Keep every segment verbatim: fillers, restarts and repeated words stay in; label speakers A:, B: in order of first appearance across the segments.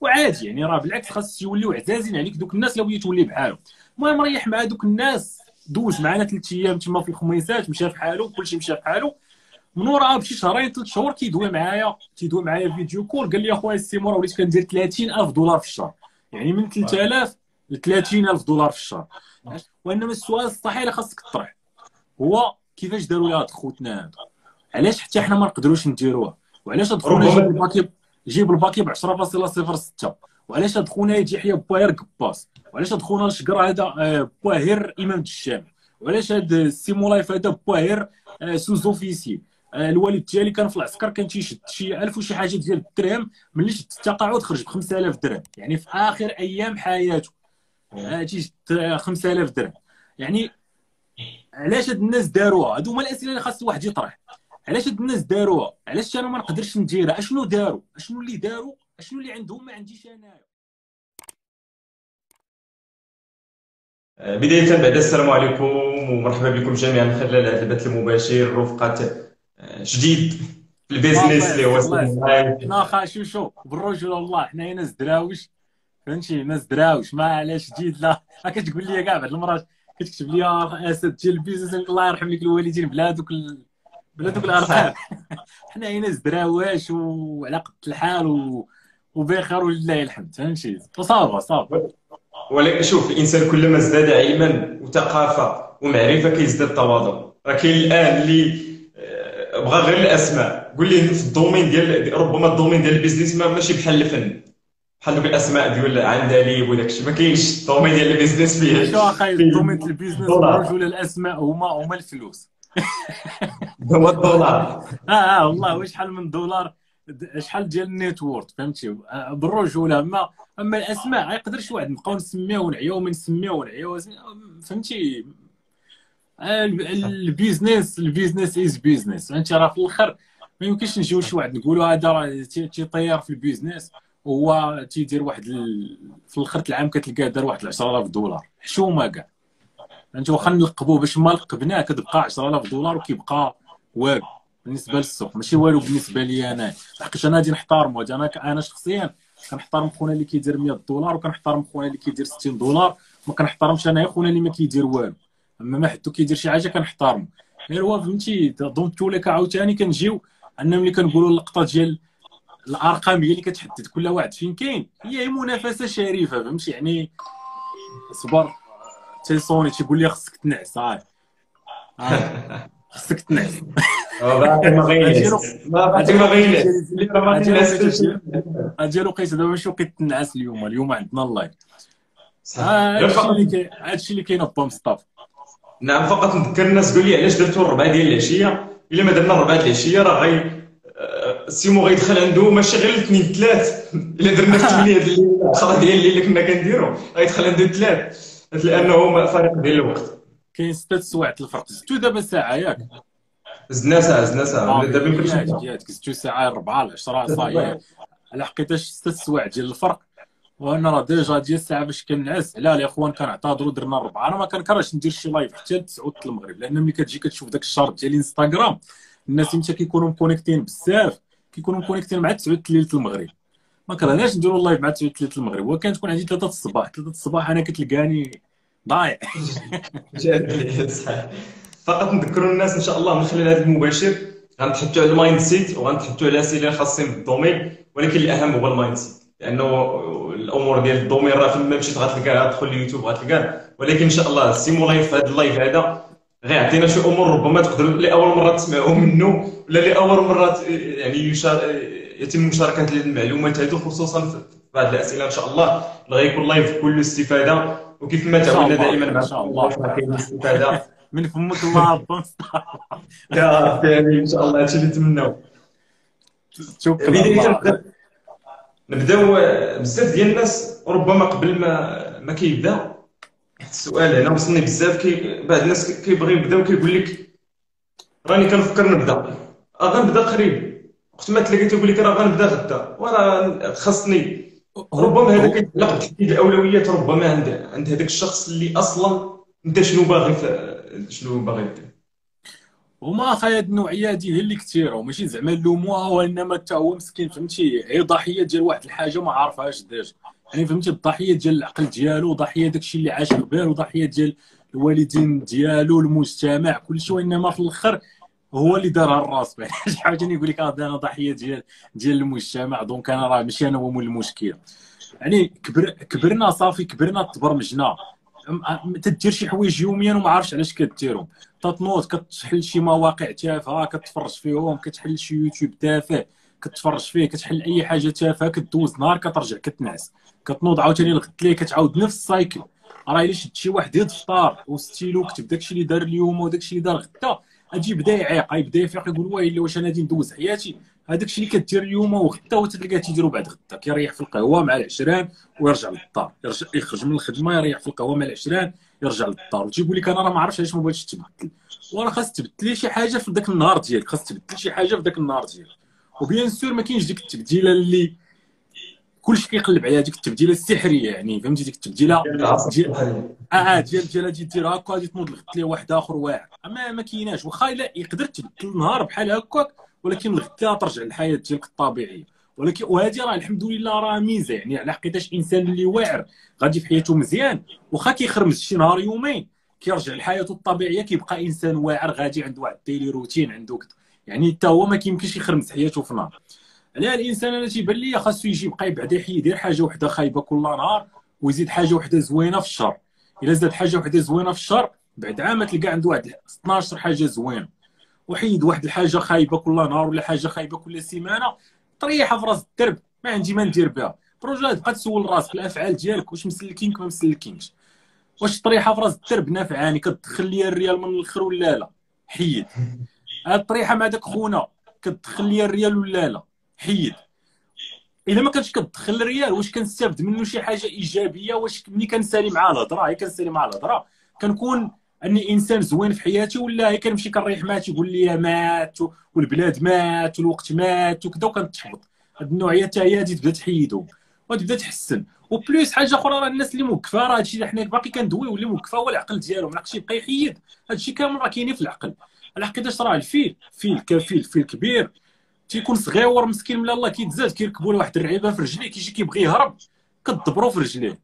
A: وعادي يعني، راه بالعكس خاص يوليو عزازين عليك دوك الناس، لو بغيتي تولي بحالهم. المهم ريح مع دوك الناس، دوز معنا ثلاث ايام تما في الخميسات، مشى في حاله، كلشي مشى في حاله. من وراها بشي شهرين ثلاث شهور كيدوي معايا، تيدوي معايا فيديو كول، قال لي اخويا السيمور وليت كندير ثلاثين ألف دولار في الشهر، يعني من ثلاثة آلاف ل ثلاثين ألف دولار في الشهر. وانما السؤال الصحيح اللي خاصك تطرح هو كيفاش داروا لها هاد خوتنا هادو؟ علاش حتى حنا ما نقدروش نديروها؟ وعلاش هاد خونا يجيب
B: ربما
A: الباكي، يجيب الباكي ب عشرة فاصلة صفر ستة؟ وعلاش هاد خونا يجي يحيى باير قباص؟ وعلاش هاد خونا الشقر هذا آه، باهر امام الجامع؟ وعلاش هاد السيمولايف هذا باهر آه، سوزوفيسي؟ آه، الوالد ديالي كان في العسكر، كان تيشد شي ألف وشي حاجه ديال الدرهم، ملي شد التقاعد خرج ب خمسة آلاف درهم، يعني في اخر ايام حياته آه، تيشد خمسة آلاف درهم. يعني علاش هاد الناس داروها؟ هادو هما الاسئله اللي خاص الواحد يطرح. علاش هاد الناس داروها؟ علاش انا ما نقدرش نديرها؟ اشنو داروا؟ اشنو اللي داروا؟ اشنو اللي عندهم ما عنديش انايا؟
B: بداية بعد السلام عليكم ومرحبا بكم جميعا خلال هذا البث المباشر رفقة آه، جديد في البيزنس اللي
A: لاباس
B: هو
A: خلاص.
B: سيمو لايف.
A: حنا خا شو شو بالرجوله والله، حنايا ناس دراوش، فهمتي؟ ناس دراوش ما علاش جديد. لا ها كتقول لي كاع بعض المرات، كتكتب لي اسد ديال البيزنس، الله يرحم لك الوالدين بلا دوك ال... بلا دوك الارقام.
B: صح.
A: حنايا ناس دراواش وعلى قد الحال و... وبخير ولله الحمد، فهمتي؟ وصافا صافا.
B: ولكن شوف، الانسان كلما ازداد علما وثقافه ومعرفه كيزداد تواضع. راه كاين الان اللي آه، بغى غير الاسماء، قول لي في الدومين ديال ربما الدومين ديال البيزنس ما ماشي بحال الفن، بحال دوك الاسماء ديال عندليب وداك الشيء، ما كاينش الدومين ديال البيزنس فيه
A: شو اخاي
B: فيه
A: دومين البيزنس
B: الدولار.
A: بالرجوله، الاسماء هما هما الفلوس.
B: هو الدولار.
A: اه اه والله، وشحال من دولار، د- شحال ديال النيتورك، فهمتي؟ آه، بالرجوله. اما اما الاسماء ما يقدرش واحد نبقاو نسميو ونعيو ما نسميو ونعيو، فهمتي؟ آه، ال- البيزنس البيزنس از بيزنس، فهمتي؟ راه في الاخر ما يمكنش نجيو شي واحد نقولوا هذا راه تي- تيطير في البيزنس، وهو تيدير واحد ال... في الاخر العام كتلقاه دار واحد عشرة آلاف دولار حشومه كاع، انت واخا نلقبوه باش ما لقبناه كتبقى عشرة آلاف دولار وكيبقى والو بالنسبه للسوق، ماشي والو بالنسبه لي انا. لحقاش انا غادي نحترمو، انا انا شخصيا كنحترم خونا اللي كيدير مية دولار، وكنحترم خونا اللي كيدير ستين دولار، ما كنحترمش انا خونا اللي ما كيدير والو. اما ما حدو كيدير شي حاجه كنحترمو. غير هو فهمتي، دونك توليك عاوتاني كنجيو اننا ملي كنقولوا اللقطه ديال الارقام هي اللي كتحدد كل واحد فين كاين، هي منافسه شريفه، فهمتي؟ يعني صبر تيصوني تيقول لي خصك تنعس، هاي هاي خصك تنعس.
B: هو باقي ما
A: اجي
B: غينعس،
A: له
B: ما باقي
A: اجي
B: ما
A: الوقيته
B: غينعس
A: ديالي،
B: اللي راه ما
A: اجي
B: غينعس
A: الوقيته
B: حتى شي
A: ديال
B: واحد.
A: اجي الوقيته دابا ماشي وقيت تنعس اليوم، اليوم عندنا اللايف.
B: صح.
A: ها
B: غير
A: هادشي
B: فقط،
A: اللي كاين، هادشي اللي كاين با مصطفى.
B: نعم، فقط نذكر الناس، قول لي علاش درتو الربعه ديال العشيه؟ الا ما درنا الربعه ديال العشيه راه غي آه، سيمو غيدخل عنده ماشي غير الاثنين ثلاث. الا درنا الثمانيه ديال الليل العشرة ديال الليل اللي كنا كنديرو غيدخل عنده ثلاث، لانه فرق ديال الوقت.
A: كاين ستة سوايع الفرق، زدتو دابا ساعه ياك؟
B: زدنا ساعه، زدنا ساعه،
A: اه
B: ولا دابا يمكن
A: كياك
B: خمسه.
A: كياك زدتو ساعه أربعة ل عشرة صايي، على حقيقه ستة سوايع ديال الفرق. وانا راه ديجا ديال الساعه باش كنعس. لا الاخوان كنعتذروا درنا الربعه، انا ما كنكرهش ندير شي لايف حتى تسعة المغرب، لان ملي كتجي كتشوف داك الشارت ديال انستغرام، الناس امتى كيكونوا مكونيكتين بزاف، كيكونوا مكونيكتين مع تسعة ليله المغرب. ما كرهناش نديروا اللايف مع تسعة ليله المغرب، وكان تكون عندي ثلاثة الصباح، ثلاثة الصباح انا كتلقاني ضايع.
B: جميل، صح. فقط نذكروا الناس ان شاء الله من خلال هذا المباشر غنتحدثوا على المايند سيت وغنتحدثوا على اسئله خاصين بالدومين، ولكن الاهم هو المايند سيت، لانه الامور ديال الدومين راه فين مشيت غتلقاها، ادخل اليوتيوب غتلقاها. ولكن ان شاء الله السيمو لايف في هذا اللايف هذا غيعطينا شي امور ربما تقدروا لاول مره تسمعوا منه، ولا لاول مره ت- يعني يشار... يتم مشاركه المعلومات هذو، خصوصا في بعض الاسئله ان شاء الله اللي غيكون لايف كله استفاده. وكيف ما
A: ان شاء
B: تعودنا
A: الله
B: دائما
A: اخويا ان
B: مع
A: شاء الله.
B: اللايف راه كاين استفاده.
A: من فمك الله با مصطفى.
B: يا ربي امين ان شاء الله، هادشي اللي نتمناو.
A: توكل على
B: بدايه
A: الله.
B: نبدا- نبداو. بزاف ديال الناس ربما قبل ما ما كيبدا السؤال هنا وصلني بزاف، كي بعض الناس كيبغي يبداو كيقول لك راني كنفكر نبدا، آه غنبدا قريب، وقت ما تلاقيت يقول لك راه غنبدا غدا وراه خاصني.
A: هو
B: ربما هذا
A: هو
B: كيتعلق بتحديد الاولويات ربما عند عند هذاك الشخص اللي اصلا انت شنو باغي في- شنو باغي دير.
A: هما اخايا هاد النوعيه هادي هي اللي كثيره، وماشي زعما نلوموها، وانما حتى هو مسكين فهمتي، هي ضحيه ديال واحد الحاجه ما عارفهاش ديجا. يعني فهمتي الضحيه ديال العقل ديالو، ضحيه داكشي اللي عاش قبل، وضحيه ديال الوالدين ديالو، المجتمع، كلشي. وانما في الاخر هو اللي دارها الراس. يعني شي حاجه يقول لك اه انا ضحيه ديال ديال المجتمع، دونك انا راه ماشي انا هو مول المشكله. يعني كبر كبرنا صافي، كبرنا تبرمجنا. م- تدير شي حوايج يوميا وما عارفش علاش كديرهم. تتنوض كتحل شي مواقع تافهه كتفرج فيهم، كتحل شي يوتيوب تافه كتفرج فيه، كتحل اي حاجه تافهه، كدوز نهار كترجع كتنعس، كتنوض عاوتاني الغد ليه كتعاود نفس السايكل. راه الا شد شي واحد يد فطار وستيلو كتب داكشي اللي دار اليوم وداكشي اللي دار غدا، غادي يبدا يعيق، غيبدا يفيق يقول ويلي واش انا غادي ندوز حياتي هذاك الشيء اللي كدير اليوم وغدا وتلقاه تيديرو بعد غدا. كيريح في القهوه مع العشران ويرجع للدار، يرجع يخرج من الخدمه يريح في القهوه مع العشران يرجع للدار، وتيقول لك انا راه ما عرفتش علاش ما بغيتش تبدل. وراه خاص تبدلي شي حاجه في ذاك النهار ديالك، خاص تبدل شي حاجه في ذاك النهار ديالك. وبيان سور ما كاينش ديك التبديله اللي كلشي كيقلب عليها، ديك التبديله السحريه، يعني فهمتي ديك التبديله
B: ديال العصر
A: ديال
B: الحالي.
A: اه آه، ديال ديال غادي دير هكا غادي تنوض الغد ليه واحد اخر واعر. اما ما كايناش، واخا الا يقدر تبدل النهار بحال هكاك، ولكن الغد ترجع للحياه ديالك الطبيعيه. ولكن وهذه راه الحمد لله راه ميزه، يعني على حقيقه انسان اللي واعر غادي في حياته مزيان، واخا كيخرمز شي نهار يومين كيرجع لحياته الطبيعيه، كيبقى انسان واعر غادي عنده واحد الديلي روتين عنده كده. يعني حتى هو ما كيمكنش يخرمز حياته في نهار. على الانسان انا تيبان لي خاصو يجي يبقى بعدا يدير حاجه وحده خايبه كل نهار، ويزيد حاجه وحده زوينه في الشهر. الا زاد حاجه وحده زوينه في الشهر، بعد عام تلقى عنده واحد اثناش حاجه زوينه. وحيد واحد الحاجه خايبه كل نهار ولا حاجه خايبه كل سيمانه، طريحها في راس الدرب، ما عندي ما ندير بها. برجا تبقى تسول راسك الافعال ديالك واش مسلكينك ما مسلكينكش. واش طريحه في راس الدرب نافعاني كتدخل ليا الريال من الاخر ولا لا؟ حيد. هاد الطريحه مع داك خونا كتدخل ليا الريال ولا لا؟ حيد. الا ما كانش كتدخل الريال واش كنستافد منه شي حاجه ايجابيه؟ واش ملي كنسالي مع الهضره، هي كنسالي مع الهضره كنكون اني انسان زوين في حياتي، ولا هي كنمشي كنريح مات يقول لي مات والبلاد مات والوقت مات وكذا وكنتحبط. هاد النوعيه حتى هي غادي تبدا تحيدهم وتبدا تحسن. وبليس حاجه اخرى، راه الناس اللي موقفه، راه هادشي اللي حنا باقي كندويو، واللي موقفه هو العقل ديالو، ما ناقصش يبقى يحيد. هادشي كامل راه كاينين في العقل. على حقيقه راه الفيل فيل كفيل فيل كبير تيكون صغيور مسكين من الله كيتزاد كيركبوا له واحد الرعيبه في رجليه، كيجي كيبغي يهرب كتضبرو في رجليه،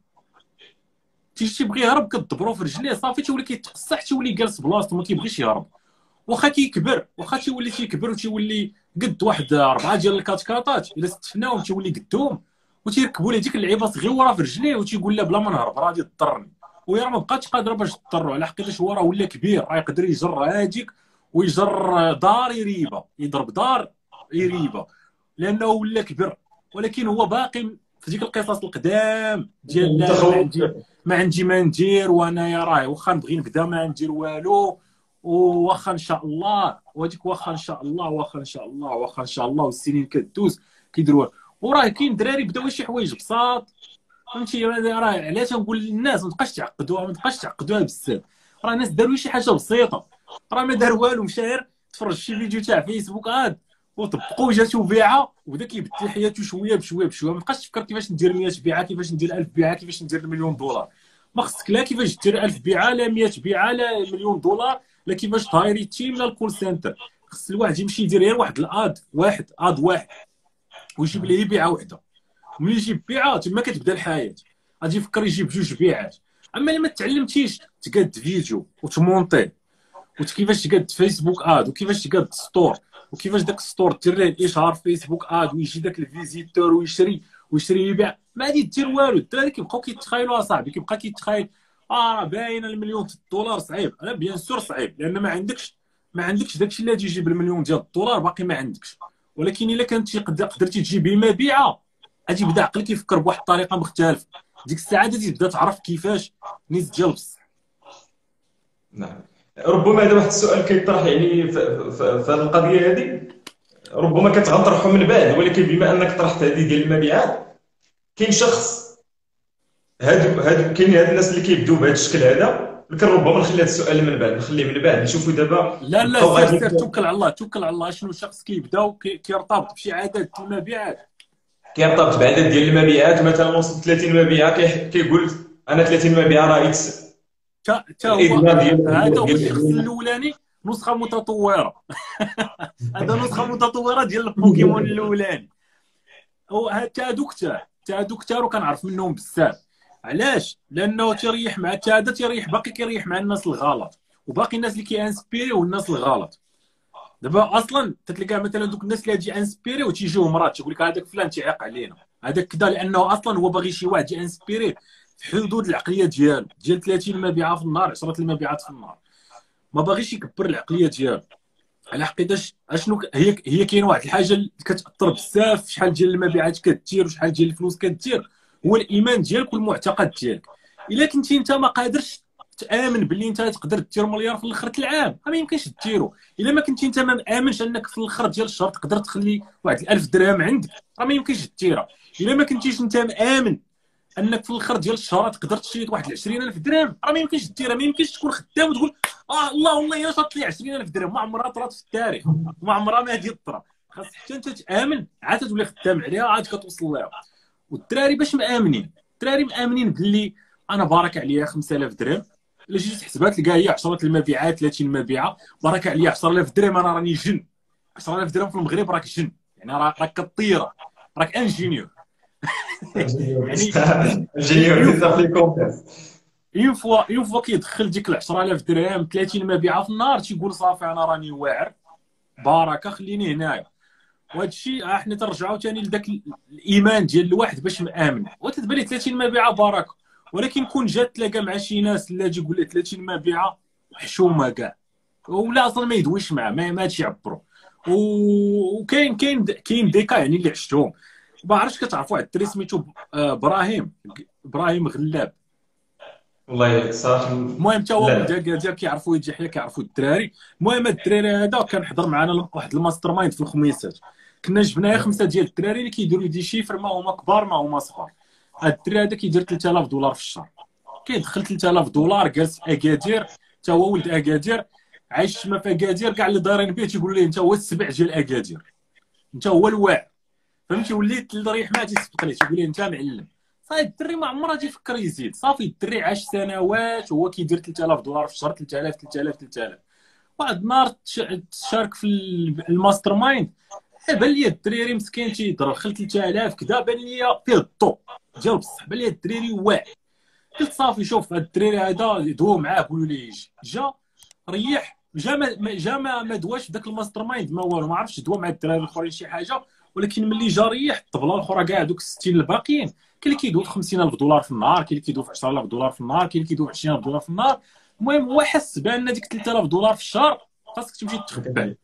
A: تيجي تيبغي يهرب كتضبرو في رجليه صافي تيولي كيتقصح تيولي جالس بلاصتو ما كيبغيش يهرب. واخا كيكبر واخا تيولي تيكبر وتيولي قد واحد اربعه ديال الكاتكاطات الا استفناهم تيولي قدهم، وتيركبوا ليه ديك اللعيبه صغيره في رجليه وتيقول لا بلا ما نهرب راه غادي تضرني. ويا راه ما بقاتش قادره باش تضرو، على حقيقه هو راه ولا كبير، راه يقدر يجر هاديك ويجر دار يريبه، يضرب دار يريبه لانه ولا كبر. ولكن هو باقي في ديك القصص القدام ديال لا لا ما
B: متخوف.
A: عندي ما عندي ما ندير، وانايا راه واخا نبغي نبدا ما ندير والو، واخا ان شاء الله، وهذيك واخا ان شاء الله واخا ان شاء الله واخا ان شاء الله، والسنين كدوز كيديروها. وراه كاين دراري بداو شي حوايج بساط فهمتي. راه علاش تنقول للناس ما تبقاش تعقدوها، ما تبقاش تعقدوها بزاف. راه الناس داروا شي حاجه بسيطه، راه ما دار والو، مشى غير تفرج شي فيديو تاع فيسبوك عاد وطبقوا جاتو بيعه وبدا كيبدل حياته شويه بشويه بشويه. ما تبقاش تفكر كيفاش ندير مية بيعه، كيفاش ندير ألف بيعه، كيفاش ندير مليون دولار. ما خصك لا كيفاش دير ألف بيعه لا مية بيعه لا مليون دولار، لا كيفاش تايري تيم لا الكول سنتر. خص الواحد يمشي يدير غير واحد الاد واحد اد واحد ويجيب ليه بيعه وحده. ملي يجيب بيعه تما كتبدا الحياه. غادي يفكر يجيب جوج بيعات. اما الا ما تعلمتيش تقاد فيديو وتمونطي وكيفاش تقاد فيسبوك اد وكيفاش تقاد ستور وكيفاش داك الستور دير ليه الاشهار فيسبوك اد ويجي داك الفيزيتور ويشري ويشري يبيع، ما غادي دير والو. الدراري كيبقاو كيتخايلوا اصاحبي، كيبقى كيتخايل اه راه باين المليون الدولار صعيب. انا بيان سور صعيب لان ما عندكش ما عندكش داكشي اللي غادي يجيب المليون ديال الدولار، باقي ما عندكش. ولكن الا كنتي قدرتي تجيبي مبيعه غادي يبدا عقلك يفكر بواحد الطريقه مختلفه. ديك الساعه غادي تبدا تعرف كيفاش نيز ديال بصح.
B: نعم. ربما هذا واحد السؤال كيطرح يعني في في- في هذه القضيه هذه، ربما كنت غنطرحه من بعد، ولكن بما انك طرحت هذه ديال المبيعات، كاين شخص هادو هادو كاين هاد الناس اللي كيبداو بهذا الشكل هذا، لكن ربما نخلي هذا السؤال من بعد، نخليه من بعد نشوفوا دابا
A: لا لا
B: نبقاو
A: سير
B: غادي.
A: سير توكل على الله توكل على الله. شنو شخص كيبدا وكيرتبط بشي عدد المبيعات
B: كيرتبط بعدد ديال المبيعات، مثلا وصل ثلاثين مبيعه كي- كيقول انا ثلاثين مبيعه راه اكس
A: تا تا هو
B: الادمان ديال
A: هذا هو
B: ديال
A: الشخص
B: الهرمونات.
A: الاولاني. نسخه متطوره. هذا نسخه متطوره ديال البوكيمون الاولاني. وحتى هادوك تا حتى هادوك تارو كنعرف منهم بزاف. علاش؟ لانه تيريح مع حتى هذا تيريح باقي كيريح مع الناس الغلط، وباقي الناس اللي كيانسبيريو الناس الغلط. دابا اصلا تتلقى مثلا دوك الناس اللي تجي انسبيري وتيجيو مرات تقول لك هذاك فلان تيعيق علينا، هذاك كذا، لانه اصلا هو باغي شي واحد انسبيري في حدود العقليه ديالو ديال ثلاثين مبيعه في النهار، عشرة المبيعات في النهار. ما باغيش يكبر العقليه ديالو. على حقيقه اشنو هي هي كاين واحد الحاجه اللي كتاثر بزاف في شحال ديال المبيعات كدير وشحال ديال الفلوس كدير، هو الايمان ديالك والمعتقد ديالك. الا كنتي انت ما قادرش تامن باللي انت تقدر دير مليار في الاخر العام، ما يمكنش ديرو. الا ما كنتي انت ما مامنش انك في الاخر ديال الشهر تقدر تخلي واحد الألف درهم عندك، راه ما يمكنش ديرها. الا ما كنتيش انت مامن انك في الاخر ديال الشهر تقدر تشري واحد عشرين ألف درهم، راه ما يمكنش ديرها. ما يمكنش تكون خدام وتقول اه الله والله الا شاط لي عشرين ألف درهم، ما عمرها طرات في التاريخ، ما عمرها ما هذه الطرا. خاص حتى انت تامن عاد تولي خدام عليها عاد كتوصل لها. والدراري باش مامنين، الدراري مامنين باللي انا بارك عليا خمسة آلاف درهم، الا جيتي تحسبها تلقى هي عشرة المبيعات ثلاثين مبيعه بارك عليا عشرة آلاف درهم، انا راني جن. عشرة آلاف درهم في المغرب راك جن، يعني راك كطيره، راك انجينيور. يعني
B: انجينيور في كومباس.
A: اون فوا اون فوا كيدخل ديك ال عشرة آلاف درهم ثلاثين مبيعه في النهار تيقول صافي انا راني واعر، بركه خليني هنايا. وهذا الشيء احنا ترجعوا ثاني لذاك الايمان ديال الواحد باش مامن. وتتبان لي ثلاثين مبيعه بركه، ولكن كون جات تلاقى مع شي ناس اللي تجي يقول لك ثلاثين مبيعه حشومه كاع، ولا اصلا ما يدويش معاه، ما ماش يعبروا. وكاين كاين كاين ديكا يعني اللي عشتهم. ما عرفتش كتعرفوا واحد الدري سميتو ابراهيم ابراهيم غلاب.
B: والله صراحه
A: المهم حتى هو ولد اكادير، كيعرفوا يحيى كيعرفوا الدراري. المهم الدراري هذا كان حضر معنا واحد الماستر مايند في الخميسات، كنا جبناه خمسه ديال الدراري اللي كيديروا دي شيفر ما هما كبار ما هما صغار. هاد الدري هذا كيدير ثلاثة آلاف دولار في الشهر، كيدخل ثلاثة آلاف دولار جالس في اكادير، حتى هو ولد اكادير عايش ما في اكادير، كاع اللي دايرين به تيقول ليه انت هو السبع ديال اكادير، انت هو الواعر، فهمتي؟ وليت اللي ريح ما تيسبق ليه تيقول ليه انت معلم. صافي الدري ما عمره تيفكر يزيد، صافي الدري عاش سنوات وهو كيدير ثلاثة آلاف دولار في الشهر، ثلاثة آلاف ثلاثة آلاف ثلاثة آلاف. واحد النهار تشارك في الماستر مايند، بان لي الدريري مسكين تيضرب خل ثلاثة آلاف كذا، بان لي فيه الضو ديال بصح، بان لي الدريري واعر. قلت صافي شوف هاد الدريري هذا يدوو معاه، قولوا ليه يجي. جا ريح، جا ما جا ما, ما دواش في ذاك الماستر مايند ما والو، ما عرفتش دوا مع الدراري الاخرين شي حاجه، ولكن ملي جا ريح الطبله الاخرى كاع دوك ستين الباقيين، كاين اللي كيدوي في خمسين ألف دولار في النهار، كاين اللي كيدوي في عشرة آلاف دولار في النهار، كاين اللي كيدوي في عشرين ألف دولار في النهار. المهم هو حس بان ديك ثلاثة آلاف دولار في الشهر خاصك تمشي تخبع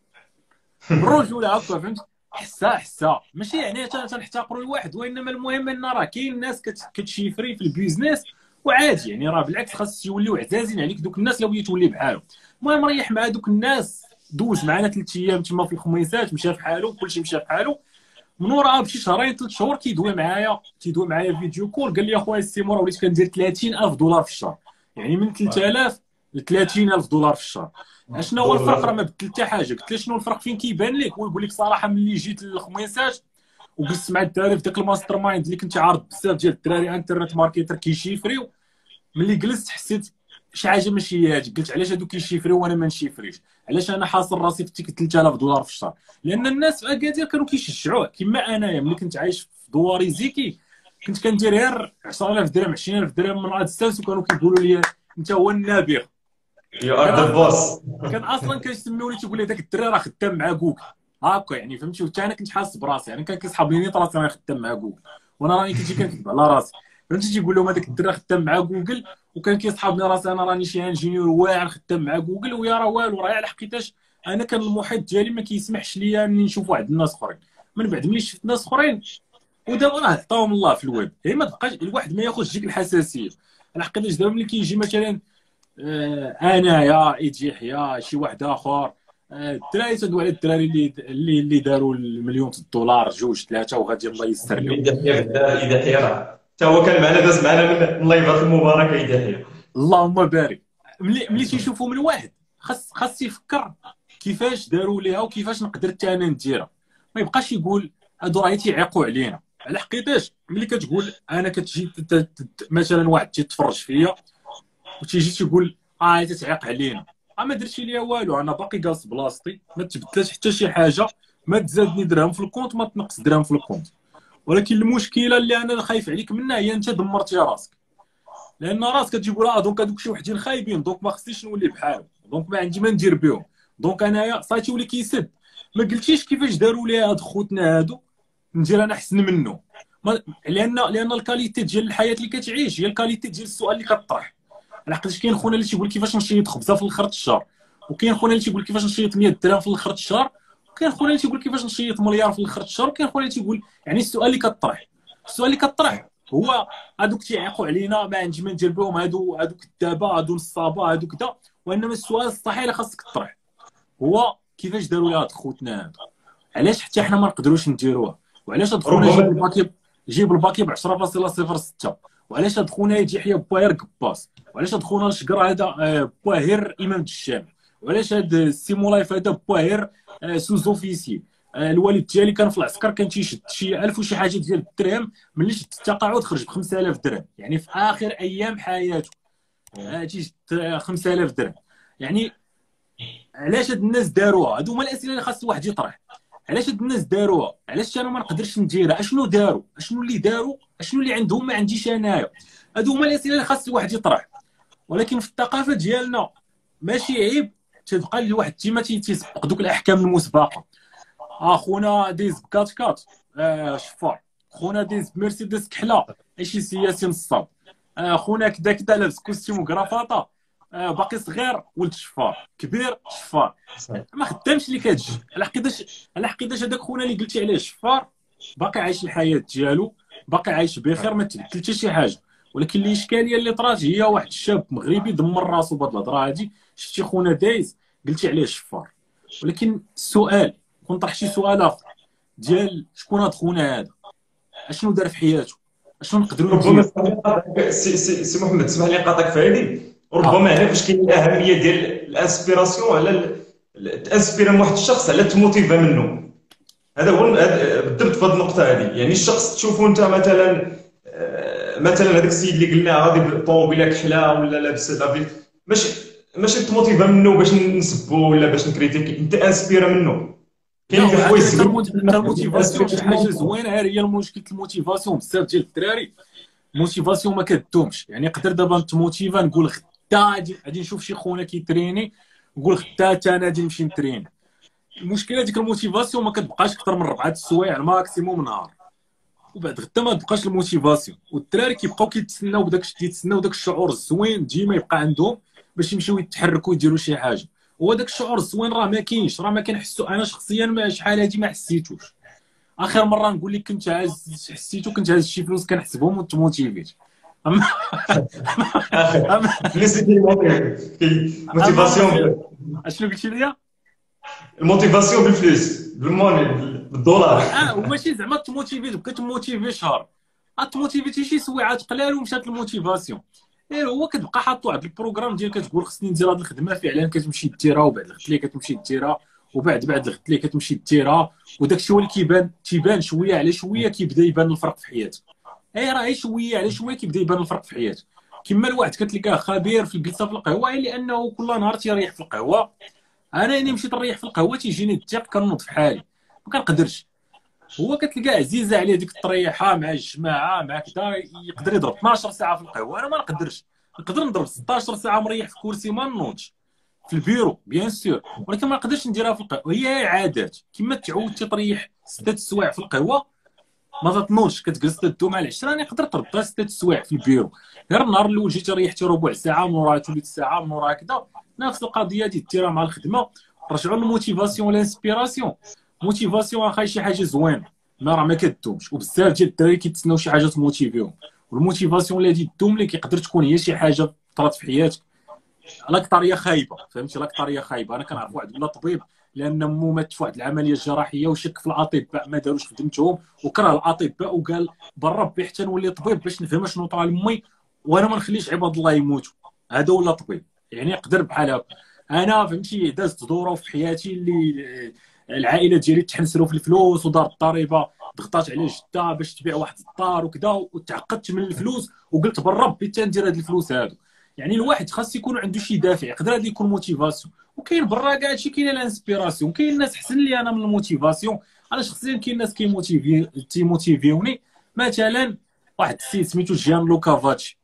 A: بالرجوله هكا، فهمت؟ حسا حسا ماشي يعني تنحتقروا الواحد، وانما المهم ان راه كاين ناس كتشيفري في البيزنس وعادي، يعني راه بالعكس خاص يوليو عزازين عليك دوك الناس لو تولي بحالهم. المهم ريح مع دوك الناس، دوز معنا ثلاث ايام تما في الخميسات، مشى في حاله كلشي مشى في حاله. من وراها بشي شهرين ثلاث شهور كيدوي معايا كيدوي معايا فيديو كول، قال لي اخويا السيمور وليت كندير ثلاثين ألف دولار في الشهر، يعني من ثلاثة آلاف ل ثلاثين ألف دولار في الشهر. اشنو هو الفرق؟ راه ما بدل حتى حاجه. قلت له شنو الفرق فين كيبان لك؟ ويقول لك صراحه ملي جيت للخميسات وجلست مع الدراري في داك الماستر مايند اللي كنت عارض بزاف ديال الدراري انترنت ماركتر كيشيفريو، ملي جلست حسيت شي حاجه ماشي هي هذيك. قلت علاش هادو كيشيفريو وانا ما نشيفريش؟ علاش انا حاصل راسي في تيك ثلاثة آلاف دولار في الشهر؟ لان الناس في اكادير كانوا كيشجعوه كما انايا ملي كنت عايش في دواري زيكي، كنت كندير غير عشرة آلاف درهم عشرين ألف درهم من ادستانس، وكانوا كيقولوا لي انت هو النابغه،
B: يو ار ذا بوس.
A: كان اصلا كيسموني تيقول لي داك الدري راه خدام مع جوجل هاكا، يعني فهمتي؟ وحتى انا كنت حاسس براسي، يعني كان كيصحاب لي راسي راني خدام مع جوجل وانا راني كنت كنكذب على راسي، فهمتي؟ تيقول لهم هذاك الدري خدام مع جوجل، وكان كيصحابني راسي انا راني شي انجينيور واعر خدام مع جوجل، ويا راه والو، راه على حقيقتاش انا كان المحيط ديالي ما كيسمحش ليا اني نشوف واحد الناس اخرين. من بعد ملي شفت ناس اخرين ودابا راه عطاهم الله في الويب، هي ما تبقاش الواحد ما ياخذش ديك الحساسيه. على حقيقه دابا ملي كيجي مثلا آه انايا يجي يحيى شي واحد اخر، الدراري تدوي على الدراري اللي اللي اللي داروا المليون الدولار جوج ثلاثه وغادي الله يستر لهم.
B: اذا حيى راه حتى هو كان معنا داز معنا من لايفات المباركه اذا حيى
A: اللهم بارك. ملي ملي تيشوفوا من واحد خاص خاص يفكر كيفاش داروا ليها وكيفاش نقدر حتى انا نديرها، ما يبقاش يقول هادو راه تيعيقوا علينا. على حقيقتاش ملي كتقول انا كتجي مثلا واحد تيتفرج فيا وتيجي تيقول اه تتعيق علينا، ما درتي ليا والو، انا باقي جالس بلاصتي، ما تبدلش حتى شي حاجه، ما تزادني درهم في الكونت، ما تنقص درهم في الكونت. ولكن المشكله اللي انا خايف عليك منها هي انت دمرتي راسك، لان راسك كتجيب راه دونك هذوك شي وحدين خايبين، دونك ما خصنيش نولي بحالهم، دونك ما عندي ما ندير بهم. دونك انايا صايتي ولي كيسد، ما قلتيش كيفاش داروا لي هاد خوتنا هادو ندير انا احسن منه. ما لان لان الكاليتي ديال الحياه اللي كتعيش هي الكاليتي ديال السؤال اللي كطرح. لحقاش كاين خونا اللي تيقول كيفاش نشيط خبزه في الاخر الشهر، وكاين خونا اللي تيقول كيفاش نشيط مية درهم في الاخر الشهر، وكاين خونا اللي تيقول كيفاش نشيط مليار في الاخر الشهر، وكاين خونا اللي تيقول يعني السؤال اللي كطرح السؤال اللي كطرح هو هادوك تيعيقوا علينا ما عندي ما ندير بهم، هادو هادوك الدابه هادو نصابه هادو كذا. وانما السؤال الصحيح اللي خاصك تطرح هو كيفاش داروا لي هاد خوتنا هادو، علاش حتى حنا ما نقدروش نديروها، وعلاش هاد خونا يجيب الباكي يجيب الباكي ب عشرة فاصلة صفر ستة، وعلاش هاد خونا يجي يحيى باير قباص، وعلاش هاد خونا الشقر هذا باهر امام الجامع، وعلاش هاد السيمولايف هذا باهر سوزوفيسي. الوالد ديالي كان في العسكر كان تيشد شي ألف وشي حاجه ديال الدرهم، ملي شد التقاعد خرج ب خمسة آلاف درهم، يعني في اخر ايام حياته تيشد خمسة آلاف درهم. يعني علاش هاد الناس داروها؟ هادو هما الاسئله اللي خاص الواحد يطرح. علاش هاد الناس داروها؟ علاش انا ما نقدرش نديرها؟ اشنو داروا؟ اشنو اللي داروا؟ اشنو اللي عندهم ما عنديش انايا؟ هادو هما الاسئله اللي خاص الواحد يطرح. ولكن في الثقافه ديالنا ماشي عيب تبقى الواحد ديما تيسبق دوك الاحكام المسبقه. اخونا ديز بكات كات آه شفار، خونا ديز بمرسيدس كحله شي سياسي نصاب، آه خونا كدا كدا لابس كوستيم وكرافاطه آه باقي صغير ولد شفار، كبير شفار، ما خدامش اللي كتجي. على حقيقاش على حقيقاش هذاك خونا اللي قلتي عليه شفار باقي عايش الحياه ديالو، باقي عايش بخير، ما تبدل حتى شي حاجه. ولكن الاشكاليه اللي طرات هي واحد الشاب مغربي دمر راسو بهاد الهضره هادي. شفتي خونا دايز قلتي عليه شفار، ولكن السؤال كنطرح شي سؤال اخر ديال شكون هاد خونا هذا، اشنو دار في حياته، اشنو نقدروا
B: ربما
A: نديرو.
B: سي سي سي محمد اسمح لي نقاطعك في هذه.
A: آه.
B: ربما هنا فاش كاين الاهميه ديال الانسبيراسيون على تانسبيرا من واحد الشخص على تموتيفا منه. هذا هو بالضبط في هذه النقطه هذه. يعني الشخص تشوفه انت مثلا آه، مثلا هذاك السيد اللي قلنا غادي بالطوموبيله كحله ولا لابس لابيت، ماشي ماشي تموتيفا منه باش نسبو ولا باش نكريتيكي، انت انسبيرا منه. كاين في حوايج
A: الموتيفاسيون شي حاجه زوينه، هي المشكل الموتيفاسيون بزاف ديال الدراري الموتيفاسيون ما كدومش. يعني نقدر دابا نتموتيفا نقول غدا غادي غادي نشوف شي خونا كيتريني نقول غدا حتى انا غادي نمشي نتريني. المشكله ديك الموتيفاسيون ما كتبقاش اكثر من ربعه السوايع الماكسيموم نهار، وبعد غدا ما تبقاش الموتيفاسيون. والدراري كيبقاو كيتسناو بداك كيتسناو داك الشعور الزوين ديما يبقى عندهم باش يمشيو يتحركوا يديروا شي حاجه. هو داك الشعور الزوين راه ما كاينش، راه ما كنحسو. انا شخصيا ما شحال هادي ما حسيتوش. اخر مره نقول لك كنت عايز حسيتو كنت عايز شي فلوس كنحسبهم وتموتيفيت. اما اما
B: نسيتي الموتيفاسيون.
A: اشنو قلتي ليا؟
B: الموتيفاسيون بالفلوس بالموني بالدولار.
A: اه وماشي زعما تموتيفيت بقيت تموتيفي شهر، تموتيفيتي شي سويعات قلال ومشات الموتيفاسيون. ايه هو كتبقى حاط واحد البروغرام ديال كتقول خصني ندير هاد الخدمه، فعلا كتمشي ديرها، وبعد الغد لي كتمشي ديرها، وبعد بعد الغد لي كتمشي ديرها، وداك الشيء هو اللي كيبان تيبان شويه على شويه كيبدا يبان الفرق في حياتك. اي راه شويه على شويه كيبدا يبان الفرق في حياتك. كما الواحد كتلقاه خبير في الجلسه في القهوه لانه كل نهار تيريح في القهوه. انا اني مشيت نريح في القهوه تيجيني الضيق كنوض في حالي ما كنقدرش. هو كتلقاه عزيزه عليه ديك الطريحه مع الجماعه مع كذا، يقدر يضرب اثناش ساعه في القهوه. انا ما نقدرش، نقدر نضرب ستطاش ساعه مريح في كرسي ما نوضش في البيرو بيان سور، ولكن ما نقدرش نديرها في القهوه. هي عادات كما تعودتي تريح ستة سوايع في القهوه ما تنوضش، كتجلس تدوم على العشره. راني نقدر تربطها ستة سوايع في البيرو، غير النهار الاول جيتي ريحتي ربع ساعه من وراها ثلث ساعه من وراها كذا. نفس القضيه دي ديرها مع الخدمه. رجعوا للموتيفاسيون والانسبيراسيون. موتيفاسيون اخاي شي حاجه زوينه ما راه ما كدومش، وبزاف ديال الدراري كيتسناو شي حاجه تموتيفيهم. والموتيفاسيون اللي غادي تدوم لك يقدر تكون هي شي حاجه طرات في حياتك لاكطاريه خايبه، فهمتي؟ لاكطاريه خايبه. انا كنعرف واحد ولا طبيب لان مو مات في واحد العمليه جراحيه وشك في الاطباء ما داروش خدمتهم وكره الاطباء وقال بربي حتى نولي طبيب باش نفهم شنو طرا لامي وانا ما نخليش عباد الله يموتوا. هذا ولا طبيب يعني يقدر بحال هكا. انا فهمتي دازت ظروف في حياتي اللي العائله ديالي تحنسروا في الفلوس ودار الضريبه ضغطات على جده باش تبيع واحد الدار وكذا، وتعقدت من الفلوس وقلت بالربي حتى ندير هاد الفلوس هادو. يعني الواحد خاص يكون عنده شي دافع، يقدر هذا يكون موتيفاسيون. وكاين برا كاع هادشي كاين الانسبيراسيون، كاين الناس حسن لي انا من الموتيفاسيون. انا شخصيا كاين الناس كيموتيفي تيموتيفيوني. مثلا واحد السيد سميتو جيان لوكا فاتشي،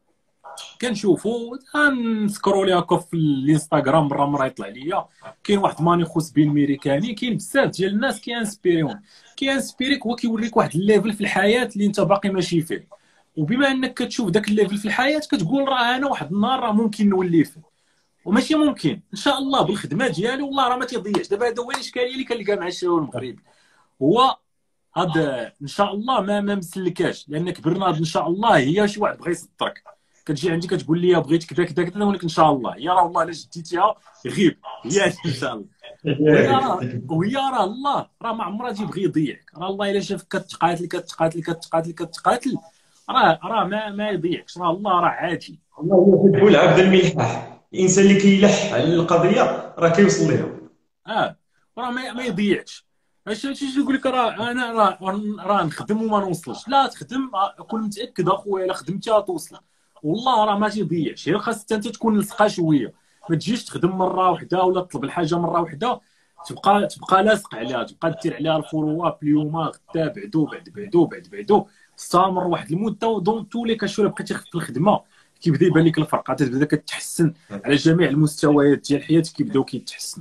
A: كنشوفو غنسكرولي هكا في الانستغرام مره مره يطلع ليا. كاين واحد مانيخوس بين ميريكاني، كاين بزاف ديال الناس كيانسبيريون. كيانسبيريك هو كيوريك واحد الليفل في الحياه اللي انت باقي ماشي فيه، وبما انك كتشوف داك الليفل في الحياه كتقول راه انا واحد النهار راه ممكن نولي فيه. وماشي ممكن ان شاء الله بالخدمه ديالو والله راه ما تيضيعش. دابا هذا هو الاشكاليه اللي كنلقى مع الشباب المغربي، هو هذا ان شاء الله ما ما مسلكاش، لان كبرنا ان شاء الله هي شي واحد بغى يصدرك. كتجي عندي كتقول لي بغيت كذا كذا كذا، نقول لك ان شاء الله هي راه والله الا جديتيها غيب هي ان شاء الله. وهي راه وهي راه الله راه ما عمرها تيبغي يضيعك. راه الله الا شافك كتقاتل كتقاتل كتقاتل كتقاتل راه راه ما ما يضيعكش. راه الله راه عادي.
B: الله يحب العبد الملحح، الانسان اللي كيلح على القضيه راه كيوصل ليها.
A: اه راه ما, ما يضيعكش. اش تيجي يقول لك راه انا راه راه نخدم وما نوصلش. لا تخدم، كون متاكد اخويا الا خدمتي غتوصل. والله راه ما تيضيعش، غير خاصك انت تكون لصقه شويه. ما تجيش تخدم مره واحده ولا تطلب الحاجه مره واحده تبقى تبقى لاصق عليها، تبقى دير عليها الفولو اب اليوم غدا بعدو بعد بعدو بعد بعدو استمر واحد المده. ودون تولي كشويه بقيتي في الخدمه كيبدا يبان لك الفرق، تبدا كتحسن على جميع المستويات ديال حياتك كيبداو كيتحسن.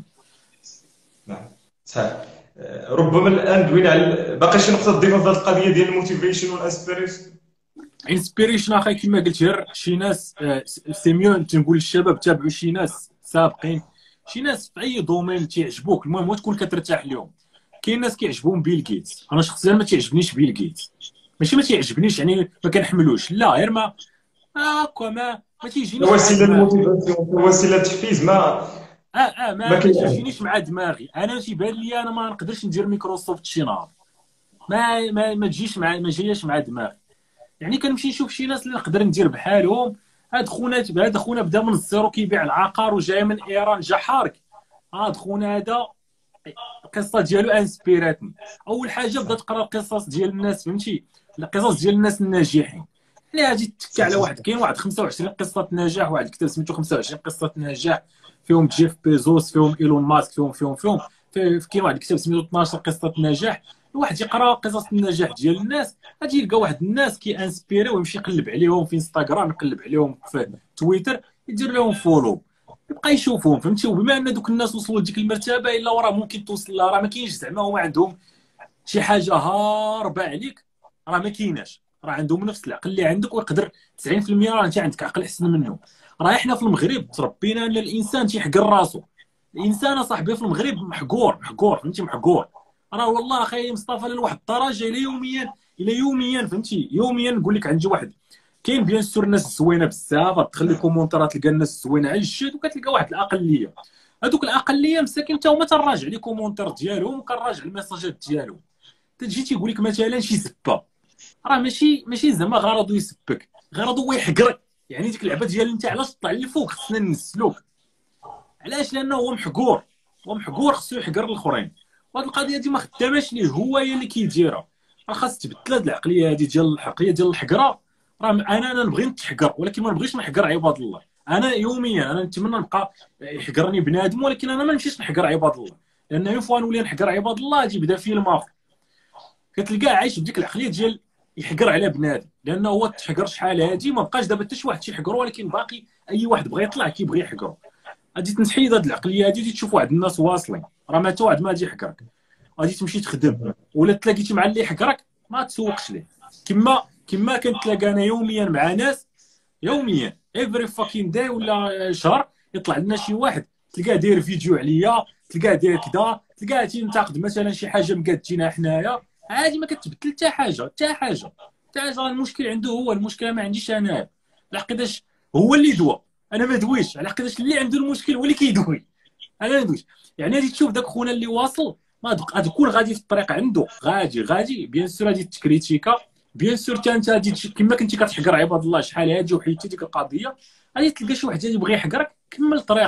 B: نعم صحيح. ربما الان دوينا على باقي شي نقطه تضيفها في هذه القضيه ديال الموتيفيشن والانسبيريشن.
A: انسبيريشن اخي كما قلت، غير شي ناس سي ميو تنقول للشباب تابعوا شي ناس سابقين، شي ناس في اي دومين تيعجبوك، المهم هو تكون كترتاح لهم. كاين ناس كيعجبهم بيل جيتس، انا شخصيا ما تيعجبنيش بيل جيتس. ماشي ما تيعجبنيش يعني ما كنحملوش، لا غير ما هكا ما ما تيجينيش مع
B: وسيله
A: دماغي.
B: الموتيفاسيون وسيله التحفيز ما
A: اه اه ما
B: ما
A: ما
B: كاين.
A: تيجينيش مع دماغي. انا تيبان لي انا ما نقدرش ندير مايكروسوفت شي نهار، ما ما ما تجيش مع ما جاياش مع دماغي. يعني كنمشي نشوف شي ناس اللي نقدر ندير بحالهم. هاد خونا هاد خونا بدا من الزيرو كيبيع العقار وجاي من ايران جا حارك. هاد خونا هذا القصه ديالو انسبيراتني. اول حاجه بدا تقرا القصص ديال الناس، فهمتي، القصص ديال الناس الناجحين. يعني غادي تتكى على واحد، كاين واحد خمسة وعشرين قصه نجاح، واحد الكتاب سميتو خمسة وعشرين قصه نجاح، فيهم جيف بيزوس، فيهم ايلون ماسك، فيهم فيهم فيهم كاين واحد الكتاب سميتو اثناش قصه نجاح. الواحد يقرا قصص النجاح ديال الناس غادي يلقى واحد الناس كي انسبيري ويمشي يقلب عليهم في انستغرام، يقلب عليهم في تويتر، يدير لهم فولو، يبقى يشوفهم، فهمتي. وبما ان دوك الناس وصلوا لديك المرتبه الا وراه ممكن توصل لها، راه ما كاينش زعما هما عندهم شي حاجه هاربه عليك، راه ما كايناش. راه عندهم نفس العقل اللي عندك ويقدر تسعين في المية راه انت عندك عقل احسن منه. راه احنا في المغرب تربينا ان الانسان تيحقر راسو. الانسان اصاحبي في المغرب محقور محقور، فهمتي، محقور. راه والله اخي مصطفى لواحد الدرجه الى يوميا الى يوميا فهمتي، يوميا نقول لك عندي واحد. كاين بيان سور الناس زوينه بزاف، تدخل لي كومونتيرات تلقى الناس زوينه على الجد، وكتلقى واحد الاقليه. هذوك الاقليه مساكين حتى هما تنراجع لي كومونتير ديالهم وكنراجع الميساجات ديالهم. تجي تيقول لك مثلا شي سبه، راه ماشي ماشي زعما غرضو يسبك، غرضو هو يحقرك. يعني ديك اللعبه ديال انت علاش تطلع للفوق خصنا ننسلوك. علاش؟ لانه هو محقور، هو محقور خصو يحقر الاخرين. وهاد القضيه دي ما خداماش ليه، هو هي اللي كيديرها. راه خاص تبدل هاد العقليه هادي ديال الحقيه ديال الحقره. راه انا انا نبغي نتحقر ولكن ما نبغيش نحقر عباد الله. انا يوميا انا نتمنى نبقى يحقرني بنادم، ولكن انا ما نمشيش نحقر عباد الله، لان يوم فوا نولي نحقر عباد الله غادي يبدا فيلم اخر. كتلقاه عايش بديك العقليه ديال يحقر على بنادم، لانه هو تحقر شحال هادي ما بقاش دابا حتى شي واحد تيحقرو، ولكن باقي اي واحد بغى يطلع كيبغي يحقرو. غادي تنحيد هاد العقليه هادي، تشوف واحد الناس واصلين، راه ما حتى واحد ما غادي يحقرك. غادي تمشي تخدم ولا تلاقيتي مع اللي يحقرك ما تسوقش ليه. كما كما كنتلاقى انا يوميا مع ناس، يوميا افري فاكين داي ولا شهر يطلع لنا شي واحد تلقاه داير فيديو عليا، تلقاه داير كذا، تلقاه تينتقد مثلا شي حاجه مقادتينا حنايا، عادي ما كتبدل حتى حاجه حتى حاجه حتى حاجه. المشكل عنده هو، المشكله ما عنديش انا. لحقاش هو اللي دوا، انا ما دويش. لحقاش اللي عنده المشكل هو اللي كيدوي، انا ما ندويش. يعني غادي تشوف داك خونا اللي واصل، ما غادي تكون غادي في الطريق عنده، غادي غادي بيان سور غادي تكريتيكا، بيان سور حتى انت غادي كما كنتي كتحقر عباد الله شحال هادي وحيدتي ديك القضيه، غادي تلقى شي واحد غادي يبغي يحقرك. كمل الطريق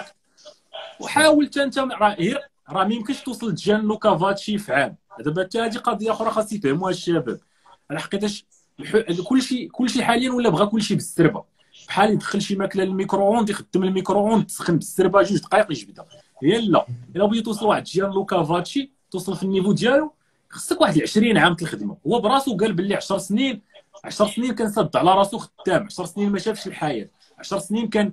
A: وحاول حتى انت. راه راه ما يمكنش توصل لجان لوكا فاتشي في عام. دابا حتى هذه قضيه اخرى خاص يفهموها الشباب، على حقيقه كلشي كلشي حاليا ولا بغى كلشي بالسربه. بحال يدخل شي ماكله للميكرووند، يخدم الميكرووند تسخن بالسربه جوج دقائق يجبدها. هي لا، الا بغيتي توصل واحد جيان لوكا فاتشي توصل في النيفو ديالو خصك واحد عشرين عام الخدمه. هو براسو قال باللي عشر سنين، عشر سنين كان صد على راسو خدام، عشر سنين ما شافش الحياه، عشر سنين كان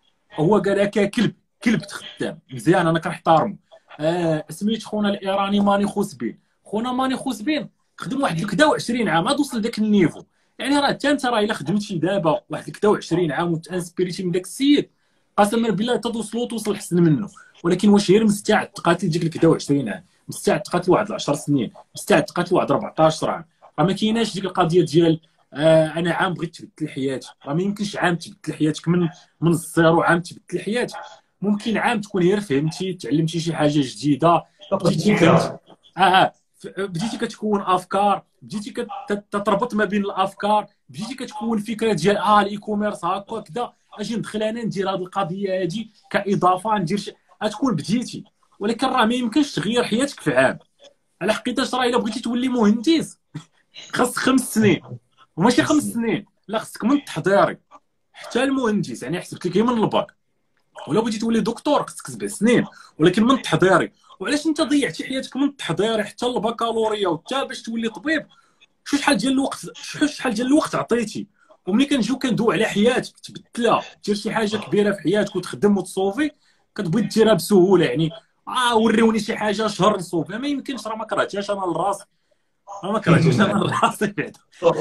A: هو قال هكا كلب كلب خدام مزيان انا كنحتارمو. آه سميت خونا الايراني ماني خوسبين، خونا ماني خوسبين خدم واحد الكدا وعشرين عام عاد وصل لذاك النيفو. يعني راه حتى انت راه الا خدمتي دابا واحد الكدا وعشرين عام وتانسبيريتي من داك السيد قسما بالله توصلوا توصل احسن منه. ولكن واش غير مستعد تقاتل ديك الكدا وعشرين عام؟ مستعد تقاتل واحد عشر سنين؟ مستعد تقاتل واحد أربعطاش عام؟ راه ما كايناش ديك القضيه ديال آه انا عام بغيت تبدل حياتي. راه ما يمكنش عام تبدل حياتك من من الزيرو، عام تبدل حياتك. ممكن عام تكون غير فهمتي تعلمتي شي حاجه جديده، بديتي كت... اه اه بديتي كتكون افكار، بديتي كتربط ما بين الافكار، بديتي كتكون فكره ديال اه الاي كوميرس هكا كذا اجي ندخل انا ندير هذه القضيه هذه كاضافه ندير شي، غتكون بديتي. ولكن راه ما يمكنش تغير حياتك في عام. على حقيقه راه الا بغيتي تولي مهندس خاصك خمس سنين، وماشي خمس سنين لا، خاصك من التحضيري حتى المهندس، يعني حسبت لك من الباك. ولا بغيتي تولي دكتور خاصك سبع سنين ولكن من التحضيري. وعلاش انت ضيعتي حياتك من التحضيري حتى البكالوريا وحتى باش تولي طبيب؟ شو شحال ديال الوقت، شو شحال ديال الوقت عطيتي. وملي كنجيو كندوي على حياتك تبدلها دير شي حاجه كبيره في حياتك وتخدم وتصوفي كتبغي ديرها بسهوله. يعني اه وريوني شي حاجه شهر نصوفي، ما يمكنش. راه ما كرهتهاش انا لراسي، راه ما كرهتهاش انا لراسي بعدا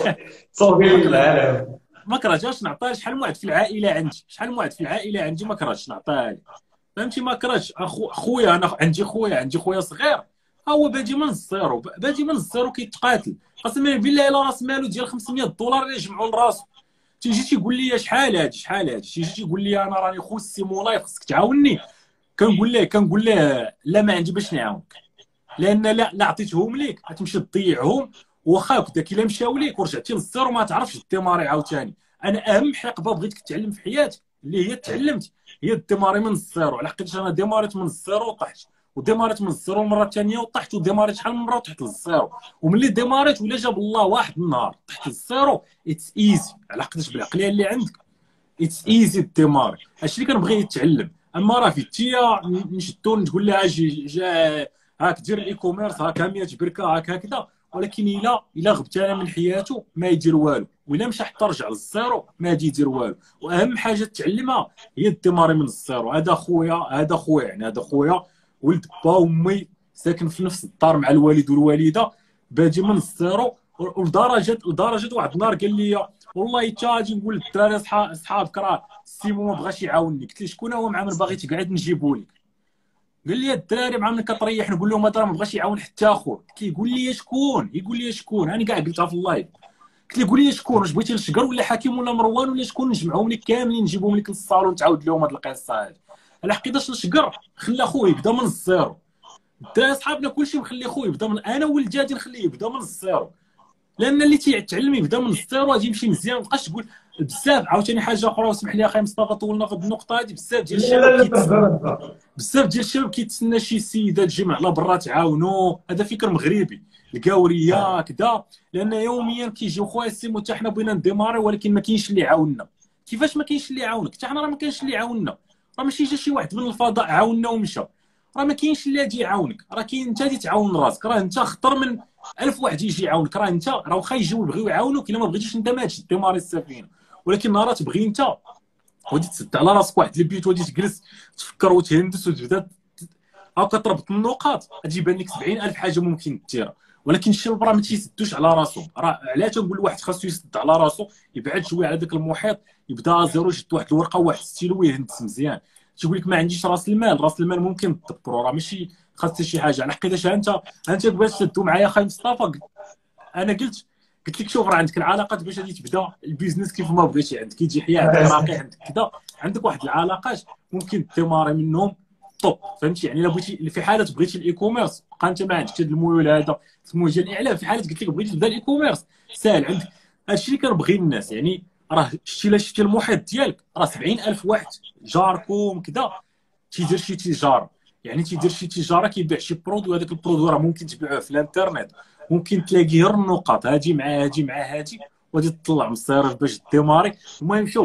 B: صوفي للعالم.
A: ما كرهتهاش نعطيها. شحال من واحد في العائله عندي، شحال من واحد في العائله عندي ما كرهتش نعطيها ليه، فهمتي؟ ما كرهتش. اخو خويا انا عندي خويا عندي خويا صغير ها هو بادي من الزيرو، بادي من الزيرو كيتقاتل. قسما بالله الا راس مالو ديال خمسمية دولار اللي يجمعوا لراسو. تيجي تيقول لي شحال هادي شحال هادي، تيجي تيقول لي انا راني خو السيمولاي خصك تعاوني. كنقول ليه كنقول ليه لا ما عندي باش نعاونك، لان لا لا عطيتهم ليك غتمشي تضيعهم. واخا هكذاك الا مشاو ليك ورجعتي للزيرو ما تعرفش ديماري عاوتاني. انا اهم حقبه بغيتك تعلم في حياتك اللي هي تعلمت هي الديماري من الزيرو. على حقيقه انا ديماريت من الزيرو وطحت، وديماريت من الزيرو المره الثانيه وطحت، وديماريت شحال من مره وطحت للزيرو. وملي ديماريت ولا جاب الله واحد النهار طحت للزيرو اتس ايزي. على حقيقه بالعقليه اللي عندك اتس ايزي الديماري. هادشي اللي كنبغي يتعلم. اما راه في تيا نشدو تقول لها اجي جا هاك دير الاي كوميرس هاكا مية بركه هاك هكذا، ولكن الا الا غبت انا من حياته ما يدير والو، وإلا مشى حتى رجع للزيرو ما غادي يدير والو. واهم حاجه تعلمها هي الديماري من الزيرو. هذا خويا هذا خويا يعني هذا خويا ولد با وامي ساكن في نفس الدار مع الوالد والوالده، بادي من الزيرو. ولدرجه لدرجه واحد النهار قال لي والله حتى غادي نقول للدراري صحابك راه سيمو ما بغاش يعاونني. قلت له شكون هو مع من باغي تقعد نجيبو لك؟ قال لي الدراري مع من كطريح نقول لهم هذا ما بغاش يعاون حتى اخوه. قلت له يقول لي شكون؟ يقول لي شكون؟ انا كاع قلتها في اللايف. قلت له قول لي شكون؟ واش بغيتي الشقر ولا حكيم ولا مروان ولا شكون؟ نجمعهم لك كاملين نجيبهم لك للصالون تعاود لهم هذه القصه هذه. على حقيقه الشقر خلى خويا يبدا من الزيرو. الدراري صحابنا كلشي مخلي خويا يبدا من، انا ولد غادي نخليه يبدا من الزيرو، لان اللي تيتعلم يبدا من الزيرو غادي يمشي مزيان. ما تبقاش تقول بزاف. عاوتاني حاجه اخرى وسمح لي اخي مصطفى طولنا في النقطه هذه. بزاف ديال الشباب كيتسنى بزاف ديال الشباب كيتسنى شي سيده تجي من على برا تعاونو. هذا فكر مغربي الكاوريه كذا، لان يوميا كيجيو خويا السيمو حتى حنا بغينا نديماري ولكن ما كاينش اللي عاوننا. كيفاش ما كاينش اللي عاونك؟ حتى حنا راه ما كاينش اللي عاوننا. راه ماشي جا شي واحد من الفضاء عاوننا ومشى. راه ما كاينش اللي غادي يعاونك، راه كاين انت اللي تعاون راسك. راه انت خطر من ألف واحد يجي يعاونك. راه انت راه واخا يجيو يبغيو يعاونوك الا ما بغيتيش انت ما تشد ديماري السفينه. ولكن نهار تبغي انت ودي تسد على راسك واحد البيوت ودي تجلس تفكر وتهندس وتبدا هاكا تربط النقاط غادي يبان لك سبعين ألف حاجه ممكن ديرها. ولكن الشباب راه ما تيسدوش على راسهم. راه علاش تنقول واحد خاصو يسد على راسو، يبعد شويه على ذاك المحيط، يبدا زيرو، يشد واحد الورقه واحد ستيلو ويهندس مزيان. تيقول لك ما عنديش راس المال. راس المال ممكن تدبرو، راه ماشي خاص شي حاجه. على حقيقه انت انت باش تدو معايا اخي مصطفى انا قلت قلت لك شوف راه عندك العلاقات باش غادي تبدا البيزنس كيف ما بغيتي. عندك يجي حياه عندك راقي عندك كذا، عندك واحد العلاقات ممكن تماري منهم طوب، فهمتي؟ يعني الا بغيتي في حاله بغيتي الاي كوميرس بقى انت ما عندكش هذا الميول هذا اسمه ديال الاعلام. في حاله قلت لك بغيتي تبدا الاي كوميرس ساهل عندك. هادشي اللي كنبغي الناس. يعني راه شتي لا شتي المحيط ديالك راه سبعين ألف واحد جاركم كذا تيدير شي تجاره. يعني تيدير شي تجاره كيبيع شي برودوي، هذاك البرودوي راه ممكن تبيعوه في الانترنت، ممكن تلاقي غير النقاط هادي مع هادي مع هادي وغادي تطلع مصاريف باش ديماري. المهم شوف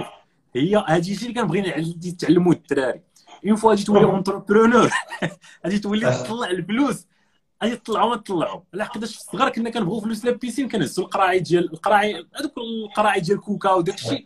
A: هي هادشي اللي كنبغي نعلم تعلموا الدراري. اون فوا غادي تولي اونتربرونور غادي تولي تطلع الفلوس، غادي تطلعوا ما تطلعوا. لحقاش في الصغر كنا كنبغيو فلوس لا بيسين، كنهزوا القراعي ديال القراعي هذوك القراعي ديال كوكا وداك الشيء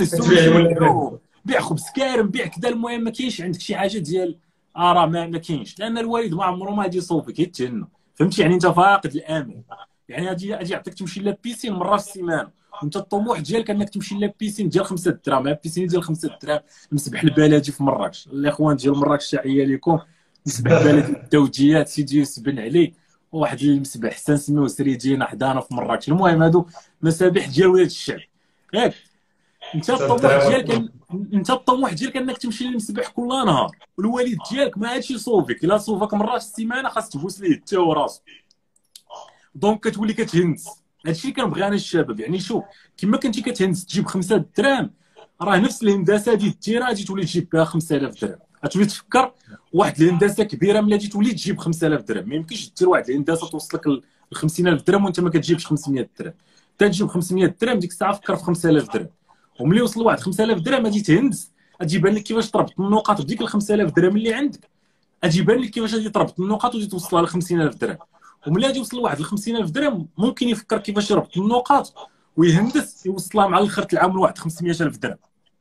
A: كنهزوا، بيع خبز كارم بيع كذا. المهم ما كاينش عندك شي حاجه ديال اه راه ما, ما كاينش، لان الوالد ما عمره ما غادي يصوفك يتجنن، فهمتي؟ يعني انت فاقد الامل. يعني غادي غادي يعطيك تمشي لا بيسين مره في السيمانه، وانت الطموح ديالك انك تمشي لا بيسين ديال خمسة دراهم، لا بيسين ديال خمسة دراهم. المسبح البلدي في مراكش، الاخوان ديال مراكش تحيه لكم. المسبح البلدي الدوجيات سيدي يوسف بن علي، وواحد المسبح حسن سميوه سريدينا حدانا في مراكش. المهم هادو مسابح ديال ولاد الشعب ياك. انت الطموح ديالك انت الطموح ديالك انك تمشي للمسبح كل نهار، والوالد ديالك ما عادش يصوفك، الا صوفك مره في السيمانه خاص تبوس ليه حتى هو راسو. دونك كتولي كتهنس. هادشي اللي كنبغي انا الشباب. يعني شوف، كما كنتي كتهنس تجيب خمسة دراهم، راه نفس الهندسه ديال التيره غادي تولي تجيب بها خمسة آلاف درهم. غتولي تفكر واحد الهندسه كبيره ملي غادي تولي تجيب خمسة آلاف درهم. ما يمكنش دير واحد الهندسه توصلك ل خمسين ألف درهم وانت ما كتجيبش خمسمية درهم. حتى تجيب خمسمية درهم ديك الساعه فكر في خمسة آلاف درهم، وملي وصل واحد خمسة آلاف درهم غادي تهندس، غادي يبان لك كيفاش تربط النقاط بديك ال خمسة آلاف درهم اللي عندك، غادي يبان لك كيفاش غادي تربط النقاط وتجي توصلها ل خمسين ألف درهم. وملي غادي يوصل لواحد ل خمسين ألف درهم ممكن يفكر كيفاش يربط النقاط ويهندس يوصلها مع الاخر العام لواحد خمسمية ألف درهم.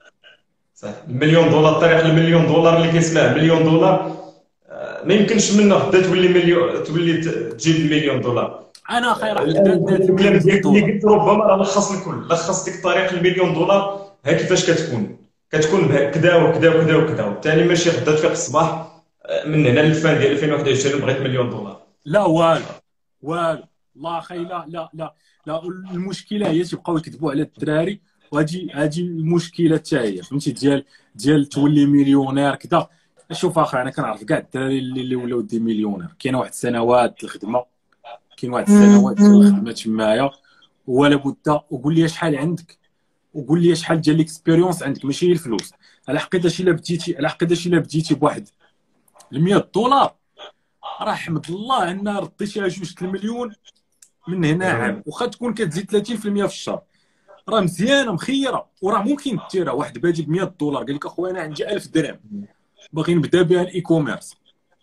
B: صح. المليون دولار، الطريق المليون دولار اللي كيسمع مليون دولار ما يمكنش منه غدا تولي مليون، تولي تجيب مليون دولار.
A: انا خير واحد
B: الكلام ديالك اللي قلت ربما راه لخص الكل، لخص ديك طريق المليون دولار ها كيفاش كتكون كتكون كذا وكذا وكذا وكذا، وبالتالي ماشي غدا تفيق الصباح من هنا للفان ديال ألفين وواحد وعشرين بغيت مليون دولار.
A: لا والو والو الله اخي، لا لا لا لا. المشكله هي تيبقاو يكذبوا على الدراري، وهادي هادي المشكله حتى هي، فهمتي؟ ديال ديال تولي مليونير كذا. شوف اخي، انا كنعرف كاع الدراري اللي, اللي ولاو دي مليونير. كاين واحد السنوات الخدمه، كاين واحد السنوات الخدمه تمايا ولا بد. وقول لي شحال عندك، وقول لي شحال ديال ليكسبيريونس عندك، ماشي الفلوس. على حقيقه الا بديتي على حقيقه الا بديتي بواحد مية دولار، راه حمد الله ان رديتي على جوج المليون من هنا عام، واخا تكون كتزيد ثلاثين في المية في الشهر، راه مزيانه مخيره. وراه ممكن ديرها. واحد بادي ب مية دولار قال لك اخويا انا عندي ألف درهم باغي نبدا بها الاي كوميرس،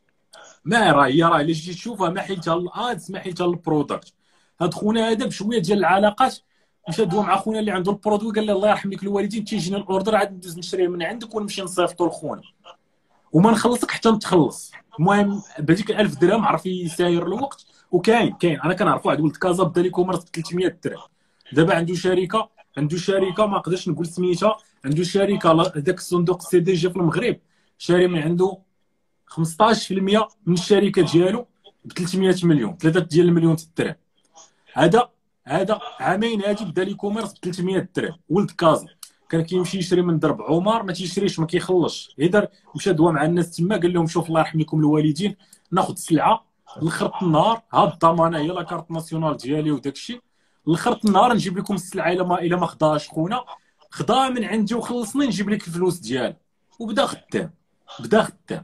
A: ما راه هي راه الا جيتي تشوفها ما حيلتها الادز ما حيلتها البرودكت. هاد خونا هذا بشويه ديال العلاقات مشى دوا مع خونا اللي عنده البرودوي، قال له الله يرحم لك الوالدين تيجينا الاوردر عاد ندوز نشريه من عندك ونمشي نصيفطو لخونا وما نخلصك حتى نتخلص. المهم بهذيك ألف درهم عرف يساير الوقت. وكاين كاين انا كنعرف واحد ولد كازا بدا لي كوميرس ب ثلاثمية درهم، دابا عنده شركه عنده شركه ما نقدرش نقول سميتها، عنده شركه هذاك الصندوق السي دي جي في المغرب شاري من عنده خمسطاش في المية من الشركه ديالو ب ثلاثمية مليون، ثلاثة ديال المليون الدرهم. هذا هذا عامين هادي بدا لي كوميرس ب ثلاثمية درهم. ولد كازا كان كيمشي يشري من درب عمر ما تيشريش ما كيخلصش، يقدر مشى دوا مع الناس تما قال لهم شوف الله يرحم لكم الوالدين ناخذ سلعه لخرط النهار، ها الضمانه هي لا كارت ناسيونال ديالي وداك الشيء، لخرط النهار نجيب لكم السلعه الا ما الا ما خداش خونا خداها من عندي وخلصني نجيب لك الفلوس ديالها. وبدا خدام بدا خدام.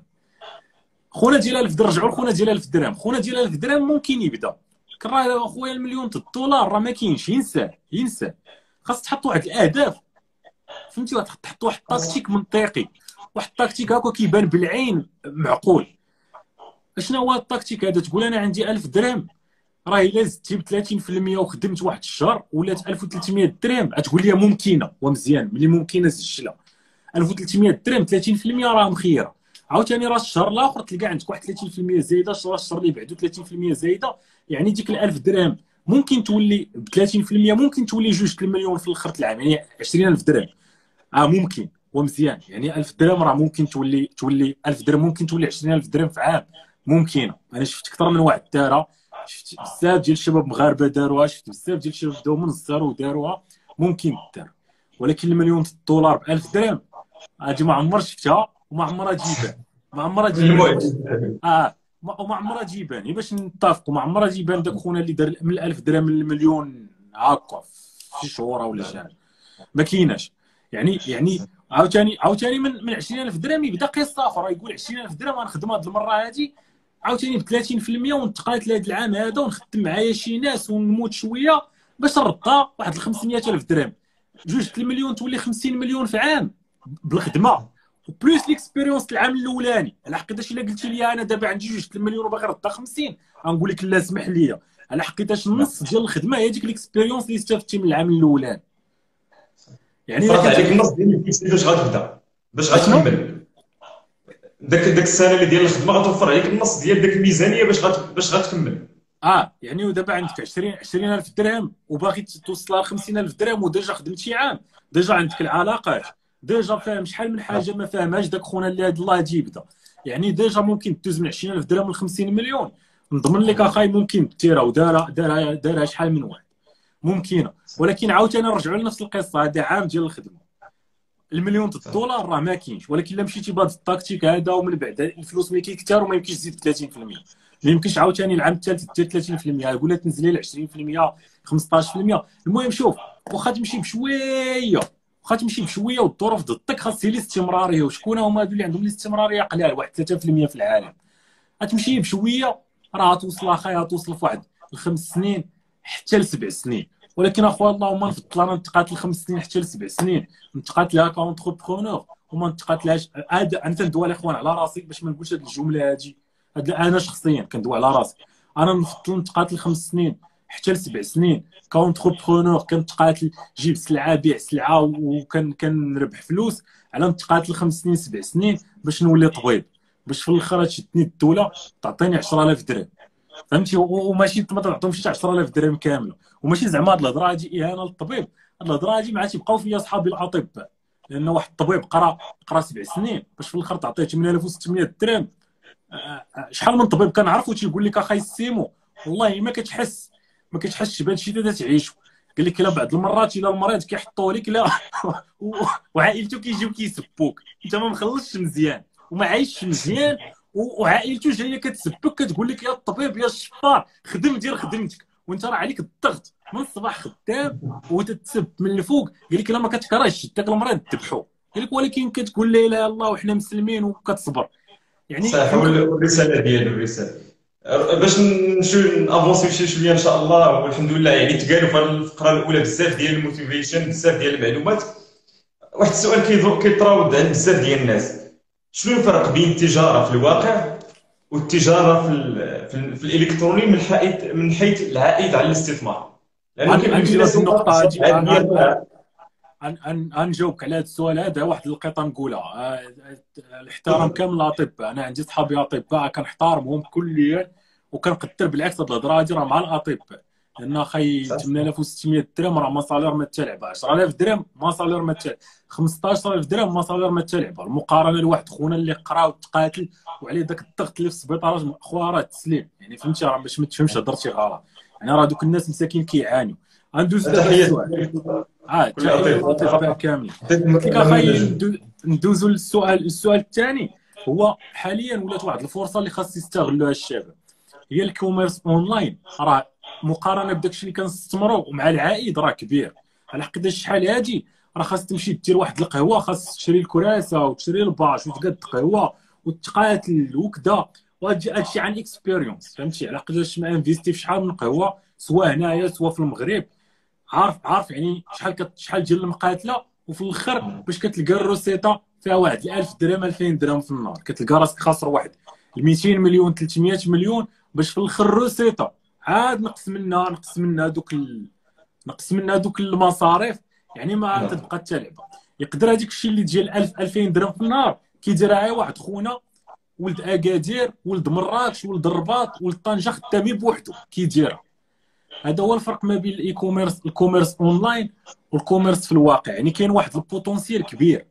A: خونا ديال ألف درهم رجعوا لخونا ديال ألف درهم، خونا ديال ألف درهم ممكن يبدا. راه اخويا المليون الدولار راه ما كاينش، ينسى ينسى. خاص تحط واحد الاهداف، فهمتي؟ تحط واحد التكتيك منطقي، واحد التكتيك هكا كيبان بالعين معقول. اشنا هو التكتيك هذا؟ تقول انا عندي ألف درهم، راه الا زدتي ب ثلاثين في المية وخدمت واحد الشهر ولات ألف وثلاثمية درهم، غتقول لي ممكنه ومزيان ملي ممكنه سجلها. ألف وثلاثمية درهم ثلاثين في المية راه مخيره. عاوتاني راه الشهر الاخر تلقى عندك واحد ثلاثين في المية زايده، الشهر اللي بعدو ثلاثين في المية زايده، يعني ديك ال ألف درهم ممكن تولي ب ثلاثين في المية ممكن تولي جوج المليون في الاخر العام، يعني عشرين ألف درهم. اه ممكن ومزيان، يعني ألف درهم راه ممكن تولي تولي ألف درهم ممكن تولي عشرين ألف درهم في عام، ممكنه. انا شفت اكثر من واحد دارها، شفت بزاف ديال الشباب مغاربه داروها، شفت بزاف ديال الشباب بداو من الزيرو وداروها، ممكن دار. ولكن المليون الدولار ب ألف درهم هادي ما عمر شفتها وما عمرها تجيبان، ما عمرها تجيبان. اه وما عمرها تجيبان باش نتفقوا، ما عمرها تجيبان داك خونا اللي دار من ألف درهم للمليون هكا في شهور ولا شهر، ما كايناش. يعني يعني عاوتاني عاوتاني من من عشرين ألف درهم يبدا قصه اخرى، يقول عشرين ألف درهم غنخدم هاد المره هادي عاوتاني ب ثلاثين في المية وانتقلت لهاد العام هذا ونخدم معايا شي ناس ونموت شويه باش نردها واحد خمسمية ألف درهم. جوج المليون تولي خمسين مليون في عام، بالخدمه وبلوس ليكسبيريونس العام الاولاني. على حقيقه الا قلتي لي انا دابا عندي جوج مليون وباغي نرد خمسين، غنقول لك لا سمح لي. على حقيقه النص ديال الخدمه هي ديك ليكسبيريونس اللي استفدتي من العام الاولاني. يعني
B: فرض عليك النص ديال باش غتبدا باش غتكمل داك داك السنه اللي ديال الخدمه، غتوفر عليك النص ديال داك الميزانيه باش غت... باش غتكمل.
A: اه يعني ودابا عندك عشرين عشرين ألف درهم وباغي توصلها ل خمسين ألف درهم، وديجا خدمتي عام، ديجا عندك العلاقات، ديجا فاهم شحال من حاجه ما فاهمهاش داك خونا اللي هاد الله يجي يبدا. يعني ديجا ممكن دوز من عشرين ألف درهم ل خمسين مليون. نضمن لك اخاي ممكن ديرها، ودارها دارها دارها شحال من واحد ممكنه. ولكن عاوتاني نرجعوا لنفس القصه، هذا عام ديال الخدمه. المليون الدولار راه ما كاينش، ولكن الا مشيتي بهذا التكتيك هذا ومن بعد الفلوس ملي كيكثر وما يمكنش تزيد ثلاثين بالمئة، ما يمكنش عاوتاني العام الثالث دير ثلاثين بالمئة، ولا تنزلي ل عشرين بالمئة خمسطاش بالمئة. المهم شوف، واخا تمشي بشويه واخا تمشي بشويه والظروف ضدك، خاص هي الاستمراريه. وشكون هما هادو اللي عندهم الاستمراريه؟ قلال، واحد ثلاثة بالمئة في العالم. غتمشي بشويه راه توصل اخايا، توصل في واحد الخمس سنين حتى لسبع سنين. ولكن اخويا اللهم نفضل انا نتقاتل خمس سنين حتى لسبع سنين، نتقاتلها كونتربرونور وما نتقاتلهاش. هذا انا تندوي الاخوان على راسي باش ما نقولش هذه الجمله هذه. انا شخصيا كندوي على راسي، انا نفضل نتقاتل خمس سنين حتى لسبع سنين كونتربرونور، كنتقاتل جيب سلعه بيع سلعه وكان كنربح فلوس، على نتقاتل خمس سنين سبع سنين باش نولي طبيب، باش في الاخر تشدني الدوله تعطيني عشرة آلاف درهم. فهمتي؟ وماشي ما تعطيهمش عشرة آلاف درهم كامله. وماشي زعما هاد الهضره هادي اهانه للطبيب، هاد الهضره هادي مع تيبقاو فيا صحابي الاطباء، لان واحد الطبيب قرا قرا سبع سنين باش في الاخر تعطيه ثمانية آلاف وستمية درهم. شحال من طبيب كنعرفو تيقول لك اخاي السيمو والله ما كتحس ما كتحسش بهذا الشيء اللي تعيشو. قال لك الا بعض المرات الا المريض كيحطوه لك لا وعائلته كيجيو كيسبوك، انت ما مخلصش مزيان وما عايشش مزيان، وعائلته جايه كتسبك كتقول لك يا الطبيب يا الشفار خدم دير خدمتك، وانت راه عليك الضغط من الصباح خدام وتتسب من الفوق. قال لك الا ما كتكرهش داك المريض ذبحو. قال لك ولكن كتقول لا اله الا الله وحنا مسلمين وكتصبر. يعني
B: صح. والرساله ديالو الرساله باش نمشيو نافونسيو شي شويه ان شاء الله. والحمد لله يعني تقالوا في الفقره الاولى بزاف ديال الموتيفيشن، بزاف ديال المعلومات. واحد السؤال كيتراود عند بزاف ديال الناس، شنو الفرق بين التجاره في الواقع والتجاره في ال في, في الالكتروني من حيث من حيث العائد على الاستثمار؟ لانه كاين
A: ناس النقطه هذه غنجاوبك على هذا السؤال هذا. واحد القطه نقولها، الاحترام كامل للاطباء. انا عندي صحابي اطباء كنحترمهم كليا وكنقدر بالعكس هاد الهضره هادي راه مع الاطباء، لان اخي ثمانية آلاف وستمية درهم راه مصالير ما تلعبها، عشرة آلاف درهم مصالير ما تلعب، خمسطاش ألف درهم مصالير ما تلعبها. المقارنه لواحد خونا اللي قرا وتقاتل وعليه داك الضغط اللي في السبيطارات، خويا راه تسليم. يعني فهمتي؟ راه باش ما تفهمش هضرتي غلط، يعني راه دوك الناس مساكين كيعانيو. غندوز دابا السؤال اه تحيه للاطباء كاملين. قلت لك اخاي ندوزو للسؤال السؤال الثاني. هو حاليا ولات واحد الفرصه اللي خاص يستغلوها الشباب، هي الكوميرس اونلاين. راه مقارنه بداكشي اللي كنستثمروا ومع العائد راه كبير. على حقيقه شحال هادي راه خاص تمشي دير واحد القهوه، خاص تشري الكراسه وتشري الباش وتقاد قهوه وتقاتل وكذا، وهادشي عن اكسبيريونس. فهمتي؟ على قداش ما انفيستي في شحال من قهوه سواء هنايا سواء في المغرب، عارف عارف يعني شحال كت... شحال ديال المقاتله، وفي الاخر باش كتلقى الروسيطه فيها واحد ألف درهم ألفين درهم في النهار، كتلقى راسك خاسر واحد مئتين مليون ثلاثمية مليون باش في الاخر الروسيطه عاد نقص منها نقص منها دوك ال... نقص منها دوك المصاريف. يعني ما تبقى تلعب. يقدر هذيك الشيء اللي ديال ألف ألفين درهم في النهار كيديرها واحد خونا ولد اكادير ولد مراكش ولد الرباط ولد طنجه خدامي بوحدو كيديرها. هذا هو الفرق ما بين الاي كوميرس الكوميرس اونلاين والكوميرس في الواقع. يعني كاين واحد البوتونسيال كبير.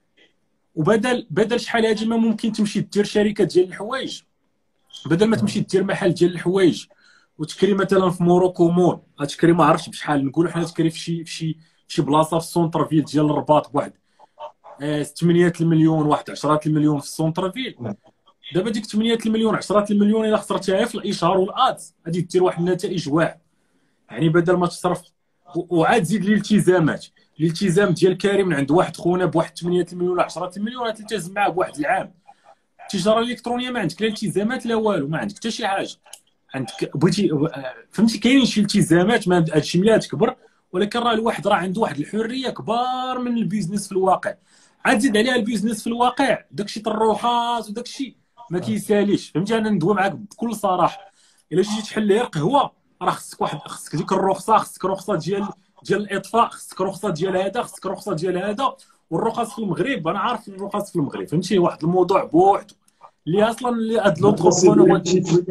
A: وبدل بدل شحال هادي ما ممكن تمشي دير شركه ديال الحوايج، بدل ما تمشي دير محل ديال الحوايج وتكري مثلا في موروكو مول، غتكري ما عرفتش بشحال، نقولوا حنا تكري في شي في شي في شي بلاصه في السونتر فيل ديال الرباط بواحد ثمانية المليون واحد عشرة المليون في السونتر فيل. دابا ديك ثمانية المليون عشرة المليون الا خسرتيها في الاشهار والادز غادي دير واحد النتائج واعره. يعني بدل ما تصرف وعاد زيد الالتزامات، الالتزام ديال كريم من عند واحد خونا بواحد ثمانية المليون ولا عشرة المليون غتلتزم معاه بواحد العام. التجاره الالكترونيه ما عندك لا التزامات لا والو، ما عندك حتى شي حاجه. عندك بغيتي فهمتي كاين شي التزامات، ما هادشي ملي تكبر، ولكن راه الواحد راه عنده واحد الحريه كبار من البيزنس في الواقع. عاد زيد عليها البيزنس في الواقع، داكشي طروخات وداكشي ما كيساليش، فهمتي؟ انا ندوي معاك بكل صراحه، الا جيتي تحل غير قهوه راه خصك واحد، خصك ديك الرخصه، خصك رخصه ديال ديال الاطفاء، خصك رخصه ديال هذا، خصك رخصه ديال هذا. والرخص في المغرب انا عارف الرخص في المغرب، فهمتي؟ واحد الموضوع بوحدو اللي اصلا اللي هاد لونتربرونور هو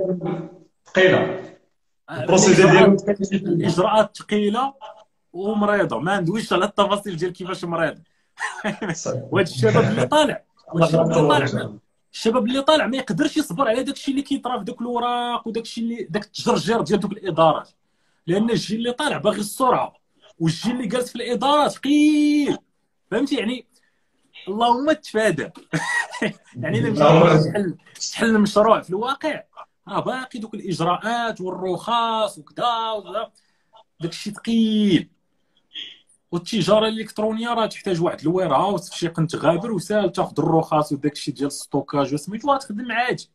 B: ثقيله، البروسيدير
A: الاجراءات
B: ديالو
A: الاجراءات ثقيله ومريضه، ما ندويش على التفاصيل ديال كيفاش مريض. وهاد الشباب اللي طالع والشباب اللي طالع ما- الشباب اللي طالع ما يقدرش يصبر على داكشي اللي كيطرا في دوك الوراق وداكشي اللي داك التجرجير ديال دوك الادارات، لان الجيل اللي طالع باغي السرعه، والجيل اللي جالس في الادارات ثقيل، فهمتي؟ يعني اللهم تفادى. يعني الا مشيتي تحل تحل المشروع في الواقع راه باقي دوك الاجراءات والرخص وكذا وكذا، داكشي ثقيل. والتجاره الالكترونيه راه تحتاج واحد الوير هاوس في شي قنت غابر وساهل تاخذ الرخص وداكشي ديال الستوكاج وسميتو تخدم عادي.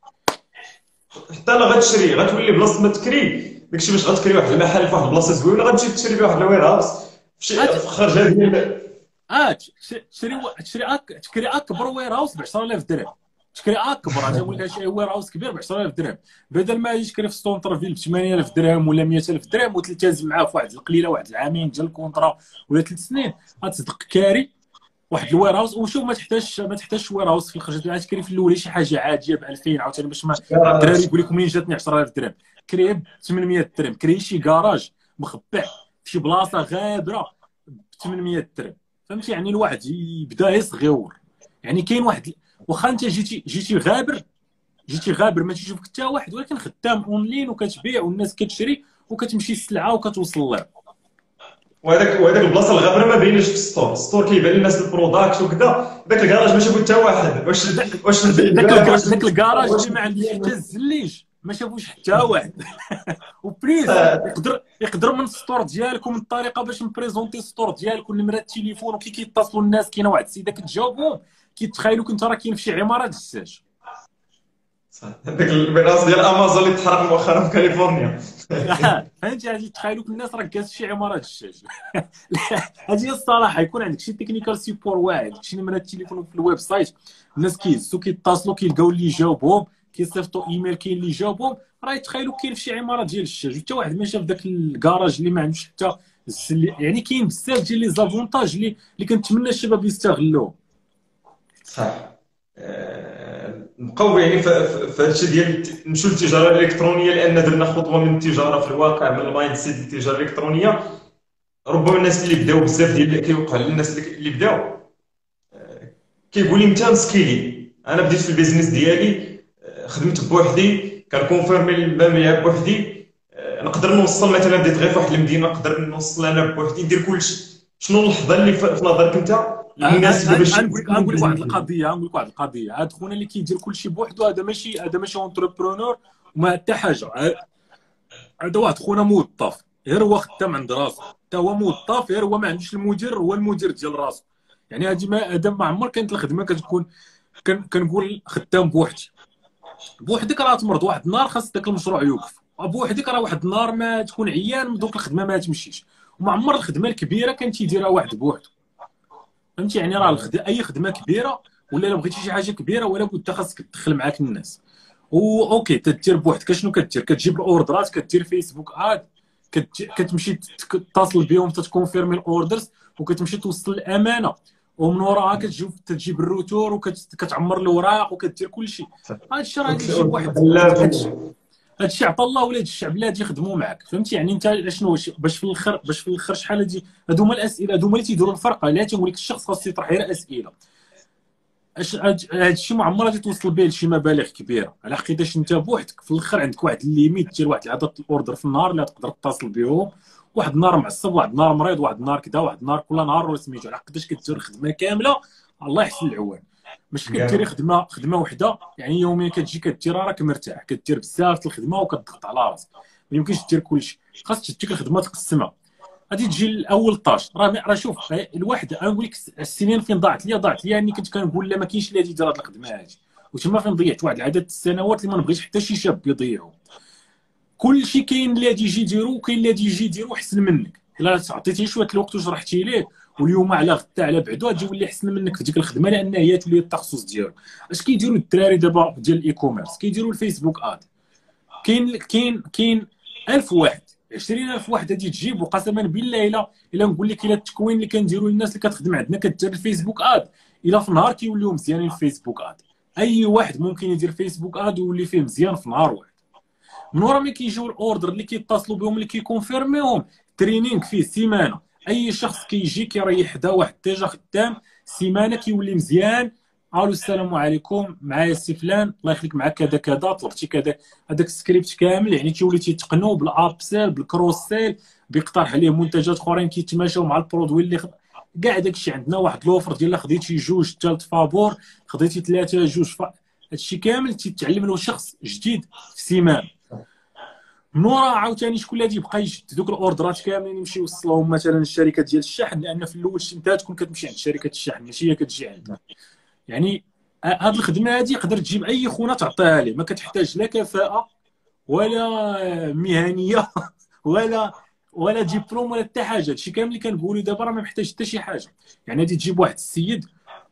B: حتى لا غتشري غتولي بلاصه ما تكري داكشي، باش غتكري واحد المحل في واحد البلاصه زوينه غتمشي تشري فيه واحد الوير هاوس في شي
A: هات
B: في خرجه ديال
A: اه تشري تشري أك... تشري اكبر وير هاوس ب عشرة آلاف درهم، تشري اكبر انا نقول لك شي وير هاوس كبير ب عشرة آلاف درهم، بدل ما يجي تشري في ستونتر فيل ب ثمانية آلاف درهم ولا مئة ألف درهم وتلتزم معاه في واحد القليله واحد العامين ديال الكونطرا ولا ثلاث سنين، غتصدق كاري واحد الوير هاوس. وشوف ما تحتاجش ما تحتاجش وير هاوس في الخرجه ديالك، تكري في الاول شي حاجه عاديه ب ألفين عاوتاني باش ما الدراري يقول لك منين جاتني عشرة آلاف درهم، كريه ب ثمانمئة درهم، كري شي كراج مخبع في شي بلاصه غابره ب ثمانمئة درهم، فهمتي؟ يعني الواحد يبدا يصغيور. يعني كاين واحد واخا انت جيتي جيتي غابر جيتي غابر ما تيشوفك حتى واحد، ولكن خدام اونلاين وكتبيع والناس كتشري وكتمشي السلعه وكتوصل لها.
B: وهذاك وهذاك البلاصه الغابره ما بايناش في السطور، السطور كيبان للناس البروداكت وكذا، داك الكراج ما شافو حتى واحد. واش واش
A: داك داك الكراج اللي ما عندوش حتى الزليج ما شافوش حتى واحد. وبليز يقدر يقدر من السطور ديالك ومن الطريقه باش نبريزونتي السطور ديالك ونمرات التليفون وكي كيتصلوا الناس، كاينه واحد السيده كتجاوبهم كيتخيلوك انت راه كاين في شي عماره دزاج.
B: هذاك البراس ديال امازون اللي تحرق مؤخرا في كاليفورنيا.
A: فهمتي؟ هادي تخيلوك الناس راه جالس في شي عماره دزاج. هادي هي الصراحه، يكون عندك شي تكنيكال سيبور واعد، شي نمرات التليفون في الويب سايت، الناس كيهزوا كيتصلوا كيلقاو اللي يجاوبهم، كيصيفطوا ايميل كاين اللي يجاوبهم، راه يتخيلوا كاين في شي عماره ديال الشاج وحتى واحد ما شاف داك الكراج اللي ما عندوش حتى السل... يعني كاين بزاف ديال لي زافونتاج اللي اللي كنتمنى الشباب يستغلوه.
B: صح. آه، نبقاو يعني في هذا الشيء ديال نمشيو للتجاره الالكترونيه، لان درنا خطوه من التجاره في الواقع، من المايند سيت ديال التجاره الالكترونيه. ربما الناس اللي بداو بزاف ديال كيوقع للناس اللي بداو كيقول لي انت مسكيني، انا بديت في البيزنس ديالي، آه، خدمت بوحدي، كنكونفيرمي المبيع بوحدي، آه، نقدر نوصل مثلا بديت غير في واحد المدينه نقدر نوصل انا بوحدي ندير كلشي. شنو اللحظه اللي في نظرك انت المناسبه باش
A: غنقول لك غنقول لك واحد القضيه غنقول لك واحد القضيه هاد خونا اللي كيدير كلشي بوحدو هذا ماشي هذا ماشي اونتربرونور وما حتى حاجه، هذا واحد خونا موظف غير هو خدام عند راسو، حتى هو موظف غير هو ما عندوش المدير، هو المدير ديال راسو. يعني هادي ما هذا ما عمر كانت الخدمه كتكون كنقول خدام بوحدي، بوحدك راه تمرض واحد النهار خاص داك المشروع يوقف، بوحدك راه واحد النهار ما تكون عيان من دوك الخدمه ما تمشيش، وما عمر الخدمه الكبيره كان تيديرها واحد بوحدو، فهمتي؟ يعني راه الخد... اي خدمه كبيره ولا الا بغيتي شي حاجه كبيره ولا بد خاصك تدخل معاك الناس. و اوكي تدير بوحدك شنو كدير؟ كتجيب الاوردرات، كدير فيسبوك اد، كت... كتمشي تتصل بهم تتكونفيرمي الاوردرز وكتمشي توصل الامانه، ومن وراها كتجيب تجيب الروتور وكتعمر الوراق وكدير كل شيء. هذا الشيء راه يجي واحد هذا الشيء عطا الله ولاد الشعب لا يخدموا معاك، فهمتي؟ يعني انت شنو باش في الاخر باش في الاخر شحال هادي هادو هما الاسئله، هادو هما اللي تيديروا الفرق. لا تنقول لك الشخص خاص يطرح غير اسئله، هذا الشيء ما عمرها توصل به لشي مبالغ كبيره، على حقيقه انت بوحدك في الاخر عندك واحد الليميت ديال واحد العدد الاوردر في النهار اللي تقدر تتصل بهم، واحد النهار معصب واحد النهار مريض واحد النهار كذا واحد النهار كل نهار سميتو، على قداش كدير خدمه كامله الله يحسن العوان. ماشي كديري خدمه خدمه وحده يعني يوميا كتجي كدير راك مرتاح، كدير بزاف الخدمه وكتضغط على راسك، ما يمكنش دير كلشي، خاص تديك الخدمه تقسمها. غادي تجي الاول طاش راه راه شوف الواحد انا نقول لك السنين فين ضاعت ليا ضاعت ليا اني كنت كنقول لا ما كاينش اللي غادي يدير هذه الخدمه هذه، وتما فين ضيعت واحد العدد السنوات اللي ما نبغيش حتى شي شاب يضيعهم. كلشي كاين اللي غادي يجي يديرو وكاين اللي غادي يجي يديرو احسن منك، الا عطيتيه شويه الوقت وشرحتي ليه واليوم على غدا على بعدو غتجي يولي احسن منك في ديك الخدمه، لان هي تولي التخصص ديالو. اش كيديروا الدراري دابا ديال الاي كوميرس؟ كيديروا الفيسبوك اد. كاين كاين كاين ألف واحد، عشرين ألف واحد غادي تجيب، وقسما بالله الا الا نقول لك الا التكوين اللي كنديروا للناس اللي كتخدم عندنا كدير الفيسبوك اد، الا في نهار كيوليو مزيانين في الفيسبوك اد. اي واحد ممكن يدير فيسبوك اد ويولي فيه مزيان في نهار واحد. من ورا ما كيجيو الاوردر اللي كيتصلوا بهم اللي كيكونفيرميهم، ترينينغ فيه سيمانه. اي شخص كيجي كيريح حدا واحد ديجا خدام سيمانه كيولي مزيان. الو السلام عليكم، معايا السي فلان، الله يخليك، معاك كذا كذا، طلبتي كذا، هذاك السكريبت كامل يعني كيولي تيتقنوا بالاب سيل بالكروس سيل، بيقترح عليه منتجات اخرين كيتماشاو مع البرودوي اللي خد... كاع داكشي عندنا واحد لوفر ديال خديتي جوج ثالث فابور، خديتي ثلاثه جوج ف... هادشي كامل تيتعلم له شخص جديد في سيمانه. من ورا عاوتاني شكون اللي يبقى يشد دوك الاوردرات كاملين يمشي يوصلهم مثلا الشركه ديال الشحن، لان في الاول انت تكون كتمشي عند شركه الشحن ماشي هي كتجي عندنا. يعني هاد الخدمه هادي يقدر تجيب اي خونا تعطيها ليه، ما كتحتاج لا كفاءه ولا مهنيه ولا ولا ديبلوم ولا حتى حاجه. هادشي كامل اللي كنقولوا دابا راه ما محتاج حتى شي حاجه. يعني غادي تجيب واحد السيد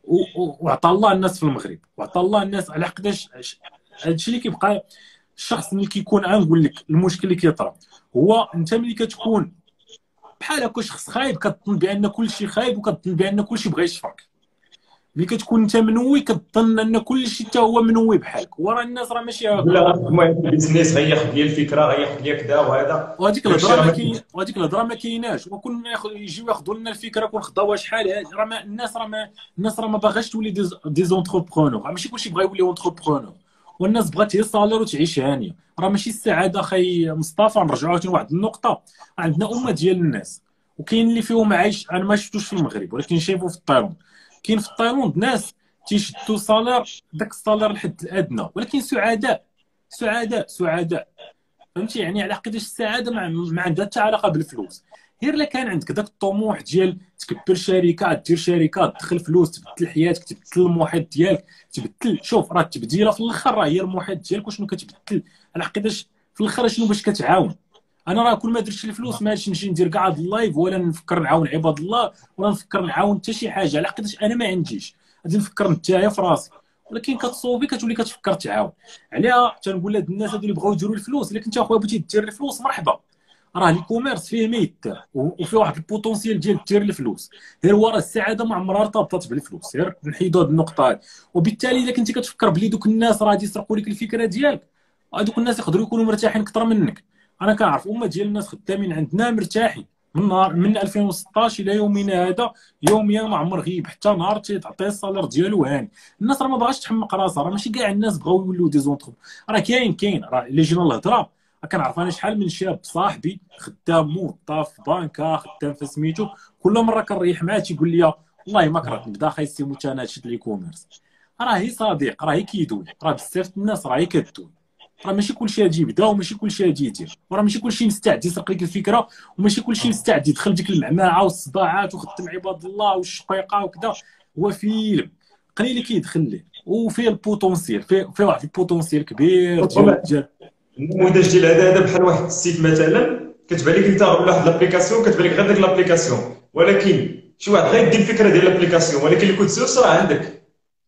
A: وعطى الله الناس في المغرب، وعطى الله الناس على قداش. هادشي اللي كيبقى الشخص ملي كيكون، غنقول لك المشكل اللي كيطرا هو انت ملي كتكون بحال هكا شخص خايب، كتظن بان كلشي خايب وكتظن بان كلشي بغى يشفرك. ملي كتكون انت منوي كتظن ان كلشي حتى هو منوي بحالك، ورا الناس راه ماشي هكا.
B: لا المهم البيزنس غياخذ لي الفكره، غياخذ لي كذا وهذا،
A: وهذيك الهضره ما كاين، وهذيك الهضره ما كايناش. وكون يجيو ياخذوا لنا الفكره كون خداوها شحال هادي، راه ما الناس راه ما الناس راه ما باغاش تولي دي, دي زونتربرونور. راه ماشي كلشي بغا يولي اونتربرونور، والناس بغات هي صالير وتعيش هانيه. راه ماشي السعاده خي مصطفى. نرجعوا عاوتاني لواحد النقطه، عندنا امه ديال الناس وكاين اللي فيهم عايش. انا ما شفتوش في المغرب ولكن شايفه في الطيرون. كاين في الطيرون ناس تيشدوا صالير، داك الصالير الحد الادنى، ولكن سعداء سعداء سعداء. فهمتي؟ يعني على قداش السعاده ما, ما عندها حتى علاقه بالفلوس. غير الا كان عندك داك الطموح ديال تكبر شركه، دير شركه، تدخل فلوس، تبدل حياتك، تبدل المحيط ديالك، تبدل. شوف راه التبديله في الاخر راه هي المحيط ديالك وشنو كتبدل. على قداش في الاخر شنو باش كتعاون. انا راه كل ما درتش الفلوس ما نمشي ندير كاع هاد اللايف، ولا نفكر نعاون عباد الله، ولا نفكر نعاون حتى شي حاجه. على قداش انا ما عنديش غادي نفكر نتايا في راسي. ولكن كتصوبي كتولي كتفكر تعاون. عليها تنقول لهاد الناس هادو اللي بغاو يديروا الفلوس، الا كنت اخويا بغيتي دير الفلوس مرحبا، راه الكوميرس فيه ما يدار وفيه واحد البوتونسيال ديال دير الفلوس. غير هو راه السعاده ما عمرها ارتبطت بالفلوس. غير نحيدوا هاد النقطه هادي. وبالتالي الا كنتي كتفكر بلي دوك الناس راه غادي يسرقوا لك الفكره ديالك، هادوك الناس يقدروا يكونوا مرتاحين اكثر منك. انا كنعرف امه ديال الناس خدامين عندنا مرتاحين من نهار من ألفين وستطاش الى يومنا هذا، يوميا ما عمر غيب حتى نهار تعطيه الصالير ديالو هاني. الناس راه ما باغاش تحمق راسها. راه ماشي كاع الناس بغاو يوليو دي زونترو. راه كاين كاين راه اللي جينا الهضره. كنعرف انا شحال من شاب صاحبي خدام موظف في بانكا، خدام في سميتو، كل مره كنريح معاه تيقول لي والله ما كرهت نبدا خاي سي موتا انا شد لي كوميرس. راهي صديق، راهي كيدوي، راه بزاف الناس راهي كدوي. راه ماشي كلشي غادي يبدا وماشي كلشي غادي يدير، وراه ماشي كلشي مستعد يسرق لك الفكره، وماشي كلشي مستعد يدخل ديك المعمعه والصداعات وخدم عباد الله والشقيقه وكذا. هو فيلم قليل اللي كيدخل ليه وفيه البوتونسيال، فيه فيه واحد البوتونسيال كبير ديال ديال
B: النموذج ديال هذا هذا بحال واحد السيت مثلا كتبان لك انت ولا واحد لابليكاسيون كتبان لك غير ديك لابليكاسيون، ولكن شي واحد غيدي الفكره ديال لابليكاسيون، ولكن الكود سورس راه عندك.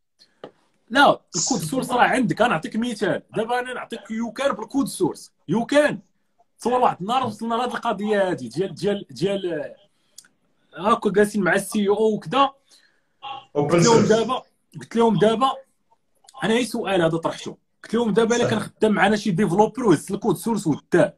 A: لا الكود سورس راه عندك. انا نعطيك مثال دابا، انا نعطيك يو كان بالكود سورس. يو كان تصور واحد النهار وصلنا لهاد القضيه هادي ديال ديال ديال هاكا جالسين مع السي او وكذا. قلت لهم دابا قلت لهم دابا انا اي سؤال هذا طرحته، قلت لهم دابا الا كان خدام معنا شي ديفلوبر وهز الكود سورس وداه،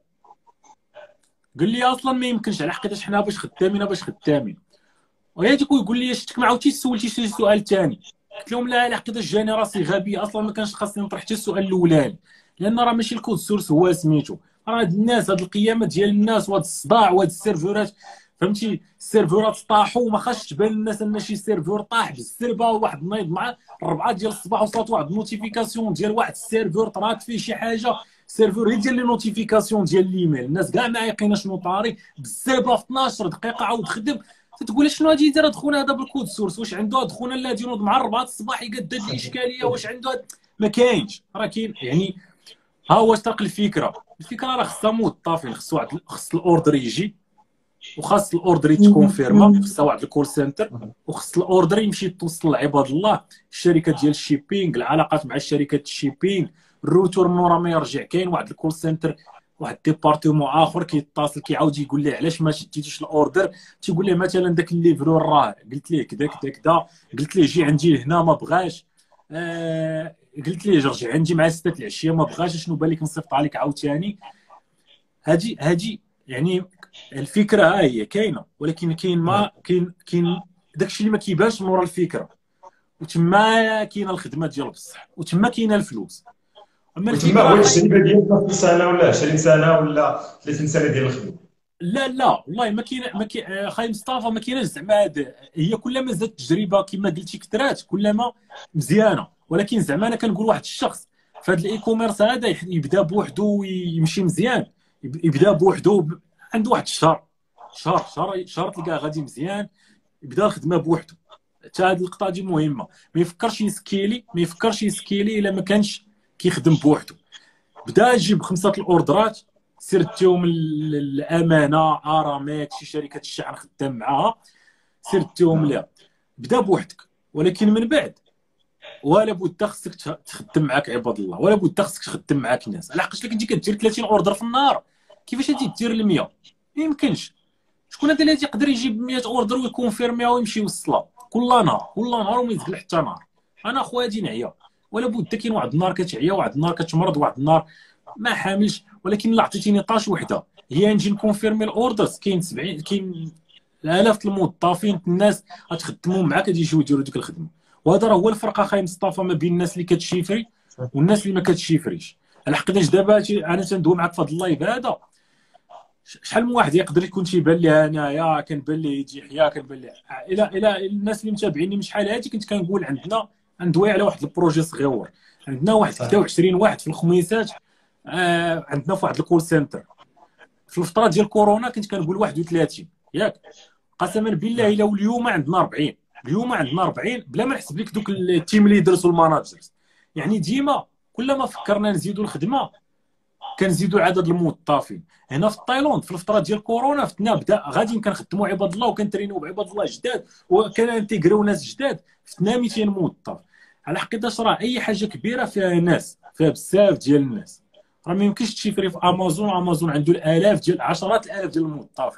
A: قال لي اصلا ما يمكنش على حقيقه حنا باش خدامين باش خدامين. وهاديك يقول لي شتك ما عاودتيش سولتي شي سؤال ثاني. قلت لهم لا على حقيقه جاني راسي غبي، اصلا ما كانش خاصني نطرح حتى السؤال الاولاني، لان راه ماشي الكود سورس هو سميتو. راه هاد الناس هاد القيامه ديال الناس وهاد الصداع وهاد السيرفرات، فهمتي؟ السيرفرات طاحوا وما خاصش تبان للناس ان شي سيرفر طاح بالسربه. واحد النايض مع أربعة ديال الصباح وصلت واحد النوتيفيكاسيون ديال واحد السيرفر طرات فيه شي حاجه، سيرفر يدير لي نوتيفيكاسيون ديال الايميل، الناس كاع ما عايقين شنو طاري بالسربه في اثناش دقيقه عاود خدم. تقول شنو غادي يدير هاد خونا هذا بالكود سورس؟ واش عنده هاد خونا اللي غادي ينوض مع أربعة الصباح يقاد هاد الاشكاليه؟ واش عنده هاد؟ ما كاينش. راه كاين يعني ها هو سرق الفكره. الفكره راه خصها موظفين، خص واحد خص الاوردر يجي وخاص الاوردر يتكونفيرما، خاص واحد الكول سنتر، وخاص الاوردر يمشي يتوصل لعباد الله، الشركات ديال الشيبينغ، العلاقات مع الشركات الشيبينغ، الروتور من ورا ما يرجع. كاين واحد الكول سنتر، واحد ديبارتمون اخر كيتصل كيعاود يقول ليه علاش ما شديتيش الاوردر، تيقول ليه مثلا داك الليفرور راه قلت ليه كذا كذا كذا، قلت ليه جي عندي هنا ما بغاش، آه قلت ليه رجع عندي مع ستة العشيه ما بغاش، شنو بالك نصيفط عليك عاوتاني. هادي هادي يعني الفكره ها هي كاينه، ولكن كاين ما كاين كاين داكشي اللي ما كيبانش من ورا الفكره، وتما كاينه الخدمه ديال بصح، وتما كاينه الفلوس. اما
B: وتما
A: الفكره
B: هو
A: خايب.
B: التجربه ديال ثلاثين سنه ولا عشرين سنه ولا ثلاثين سنه ديال الخدمه.
A: لا لا والله ما كاين ما كاين خاي مصطفى، ما كايناش زعما هاد، هي كلما زادت التجربه كما قلتي كثرات كلما مزيانه. ولكن زعما انا كنقول واحد الشخص في هذا الاي كوميرس هذا يبدا بوحده ويمشي مزيان، يبدا بوحده عنده واحد الشهر شهر شهر شهر تلقاه غادي مزيان، يبدا الخدمه بوحده. حتى هذه اللقطه دي مهمه، ما يفكرش يسكيلي، ما يفكرش يسكيلي الا ما كانش كيخدم بوحده. بدا يجيب خمسه الاوردرات، سيرتيهم الامانه، اراميك، شي شركه الشحن خدام معاها، سيرتيهم ليها، بدا بوحدك. ولكن من بعد ولا بد خصك تخدم معاك عباد الله، ولا بد خصك تخدم معاك الناس. على حقاش كنتي كدير ثلاثين اوردر في النهار، كيفاش غادي دير ال مية؟ ما يمكنش. شكون هذا اللي يقدر يجيب مية اوردر ويكونفيرميها ويمشي يوصلها كل نهار كل نهار وما يزقل حتى نهار؟ انا اخويا غادي نعيا، ولا بد كاين واحد النهار كتعيا، واحد النهار كتمرض، واحد النهار ما حاملش. ولكن الا عطيتيني طاش وحده هي نجي نكونفيرمي الاوردرز، كاين سبعين كاين الاف الموظفين الناس غتخدموا معاك غادي يجيو يديروا ديك الخدمه. وهذا راه هو الفرق اخاي مصطفى ما بين الناس اللي كتشيفري والناس اللي ما كتشيفريش. على حقاش دابا انا تندوي معاك في هذا اللايف هذا، شحال من واحد يقدر يكون تيبان ليه انايا كنبان ليه يجي حيا، كنبان ليه الى الى الناس اللي متابعيني من شحال هادي كنت كنقول عندنا ندوي على واحد البروجي صغيور، عندنا واحد ستة وعشرين واحد في الخميسات، آه عندنا في واحد الكول سنتر. في الفتره ديال كورونا كنت كنقول واحد وثلاثين ياك، قسما بالله الا اليوم عندنا أربعين، اليوم عندنا أربعين بلا ما نحسب لك دوك التيم ليدرز والماناجرز. يعني ديما كلما فكرنا نزيدوا الخدمه كنزيدوا عدد الموظفين. هنا في تايلاند في الفتره ديال كورونا فتنا بدا غادي كنخدموا عباد الله وكنترينوا بعباد الله جداد وكننتيغريو ناس جداد، فتنا مئتين موظف. على حقيقه راه اي حاجه كبيره فيها ناس، فيها بزاف ديال الناس. راه ما يمكنش تشيفري في امازون، امازون عنده الالاف ديال عشرات الالاف ديال الموظفين.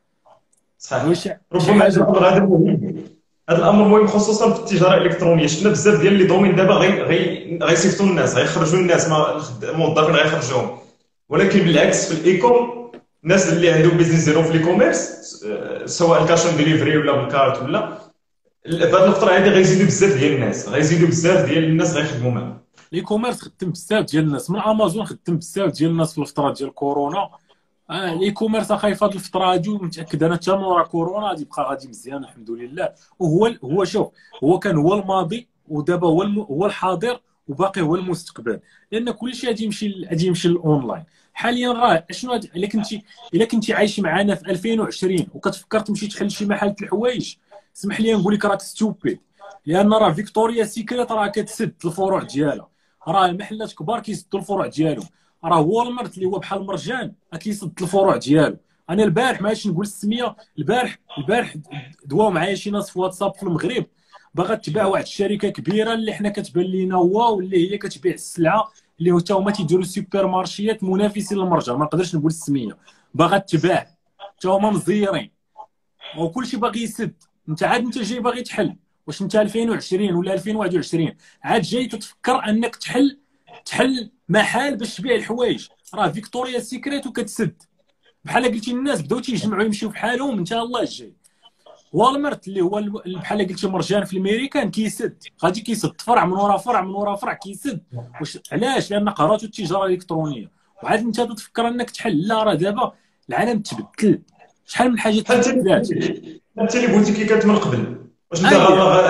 B: صحيح. ربما هذا الامر هذا مهم، هذا الامر مهم خصوصا في التجاره الالكترونيه. شفنا بزاف ديال لي دومين دابا غي غي غيصيفطوا الناس، غيخرجوا الناس، ما الموظفين غيخرجوهم. ولكن بالعكس في الايكوم الناس اللي عندهم بيزنس ديالهم في الايكوميرس سواء كاش اون ديليفري ولا بالكارت ولا في هذه الفتره هذه غيزيدوا بزاف ديال الناس، غيزيدوا بزاف ديال الناس غيخدموا معاهم.
A: الاي كوميرس خدم بزاف ديال الناس، من امازون خدم بزاف ديال الناس في الفتره ديال كورونا. آه الاي كوميرس اخاي في هذه الفتره هذه متاكد انا حتى من ورا كورونا غادي يبقى غادي مزيان الحمد لله. وهو هو شوف هو كان هو الماضي ودابا هو الم... هو الحاضر وباقي هو المستقبل، لان كلشي غادي يمشي غادي يمشي للاونلاين. حاليا راه شنو الا كنتي الا كنتي عايش معنا في ألفين وعشرين وكتفكر تمشي تحل شي محل الحوايج، اسمح لي نقول لك راك ستوبيد، لان راه فيكتوريا سيكريت راه كتسد الفروع ديالها، راه المحلات كبار كيسدوا الفروع ديالهم، راه والمارت اللي هو بحال مرجان كيسد الفروع ديالو. انا البارح ماشي نقول السميه، البارح البارح دواو معايا شي ناس في واتساب في المغرب باغا تباع واحد الشركه كبيره اللي حنا كتبان لينا هو واللي هي كتبيع السلعه اللي حتى هما تيديروا سوبر مارشيات منافسين للمرجان، ما نقدرش نقول السميه، باغا تباع حتى هما مزيرين وكلشي باغي يسد. انت عاد انت جاي باغي تحل، واش انت ألفين وعشرين ولا ألفين وواحد وعشرين عاد جاي تتفكر انك تحل تحل محل باش تبيع الحوايج؟ راه فيكتوريا سيكريت وكتسد بحال قلتي الناس بداو تيجمعوا يمشيو بحالهم. ان شاء الله الجاي والمارت اللي هو بحال قلتي مرجان في الميريكان كيسد، غادي كيسد فرع من ورا فرع من ورا فرع كيسد. واش علاش؟ لان قراتو التجاره الالكترونيه. وعاد انت تفكر انك تحل؟ لا، راه دابا العالم تبدل، شحال من حاجه تبدلات.
B: انت اللي بوتيكي كانت من قبل، واش انت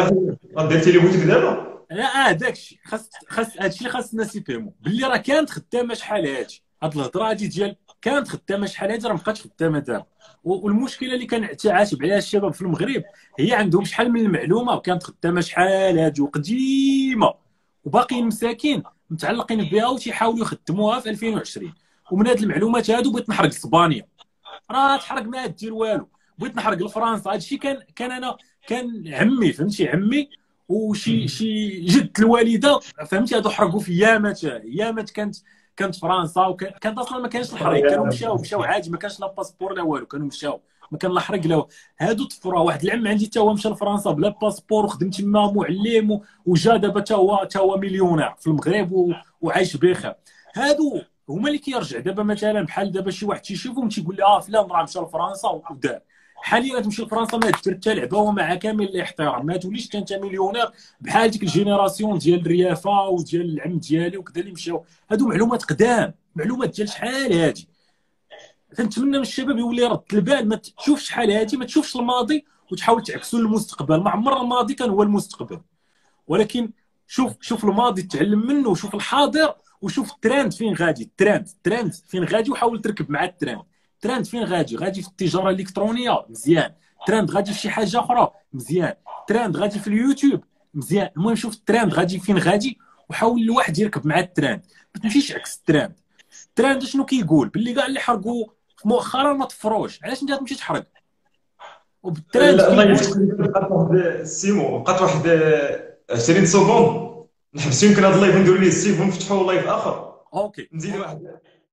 B: غادرتي لي بوتيك دابا؟
A: لا اه داكشي خاص خاص هادشي خاص الناس يفهموا باللي راه كانت خدامه شحال هادي، هاد الهضره هادي ديال كانت خدامه شحال هادي راه مابقاتش خدامه دابا. والمشكله اللي كنعاتب عليها الشباب في المغرب هي عندهم شحال من المعلومه وكانت خدامه شحال هادي وقديمه وباقيين مساكين متعلقين بها وتيحاولوا يخدموها في ألفين وعشرين. ومن هاد المعلومات هادو بغيت نحرق اسبانيا، راه تحرق ما دير والو. بغيت نحرق لفرنسا، هادشي كان كان انا كان عمي فهمتي، عمي وشي شي جد الوالده فهمتي، هادو حرقوا في يامات، يامات كانت كانت فرنسا، وكان كانت اصلا ما كانش الحريق، كانوا مشاو مشاو عادي، ما كانش لا باسبور لا والو، كانوا مشاو ما كان لا حرق لا. هادو طفروا. واحد العم عندي تا هو مشى لفرنسا بلا باسبور وخدم تما معلم و- وجا دابا تا هو تا هو مليونير في المغرب و- وعايش بخير. هادو هما اللي كيرجع دابا مثلا بحال دابا شي واحد تيشوفهم تيقول لي اه فلان راه مشى لفرنسا ودار. حاليا تمشي لفرنسا ما دير حتى لعبه، ومع كامل الاحترام ما توليش انت مليونير بحال ديك الجينيراسيون ديال الريافه وديال العم ديالي وكذا اللي مشاو. هادو معلومات قدام، معلومات ديال شحال هادي. تنتمنى من الشباب يولي رد البال، ما تشوفش شحال هادي، ما تشوفش الماضي وتحاول تعكسو للمستقبل. ما عمر الماضي كان هو المستقبل، ولكن شوف شوف الماضي تعلم منه، وشوف الحاضر، وشوف الترند فين غادي. الترند الترند فين غادي، وحاول تركب مع الترند. الترند فين غادي؟ غادي في التجاره الالكترونيه، مزيان. ترند غادي في شي حاجه اخرى، مزيان. ترند غادي في اليوتيوب، مزيان. المهم شوف الترند غادي فين غادي، وحاول الواحد يركب مع الترند، ما تمشيش عكس الترند. الترند شنو كيقول؟ باللي كاع اللي حرقوا مؤخرا ما طفروش، علاش انت تمشي تحرق؟ وبالترند
B: لا الله
A: كيقول.
B: يجزيك، بقات واحد سيمو، بقات واحد عشرين سكوند نحبس. يمكن هذا اللايف نديرو ليه السيف ونفتحوا لايف اخر،
A: اوكي
B: نزيد واحد.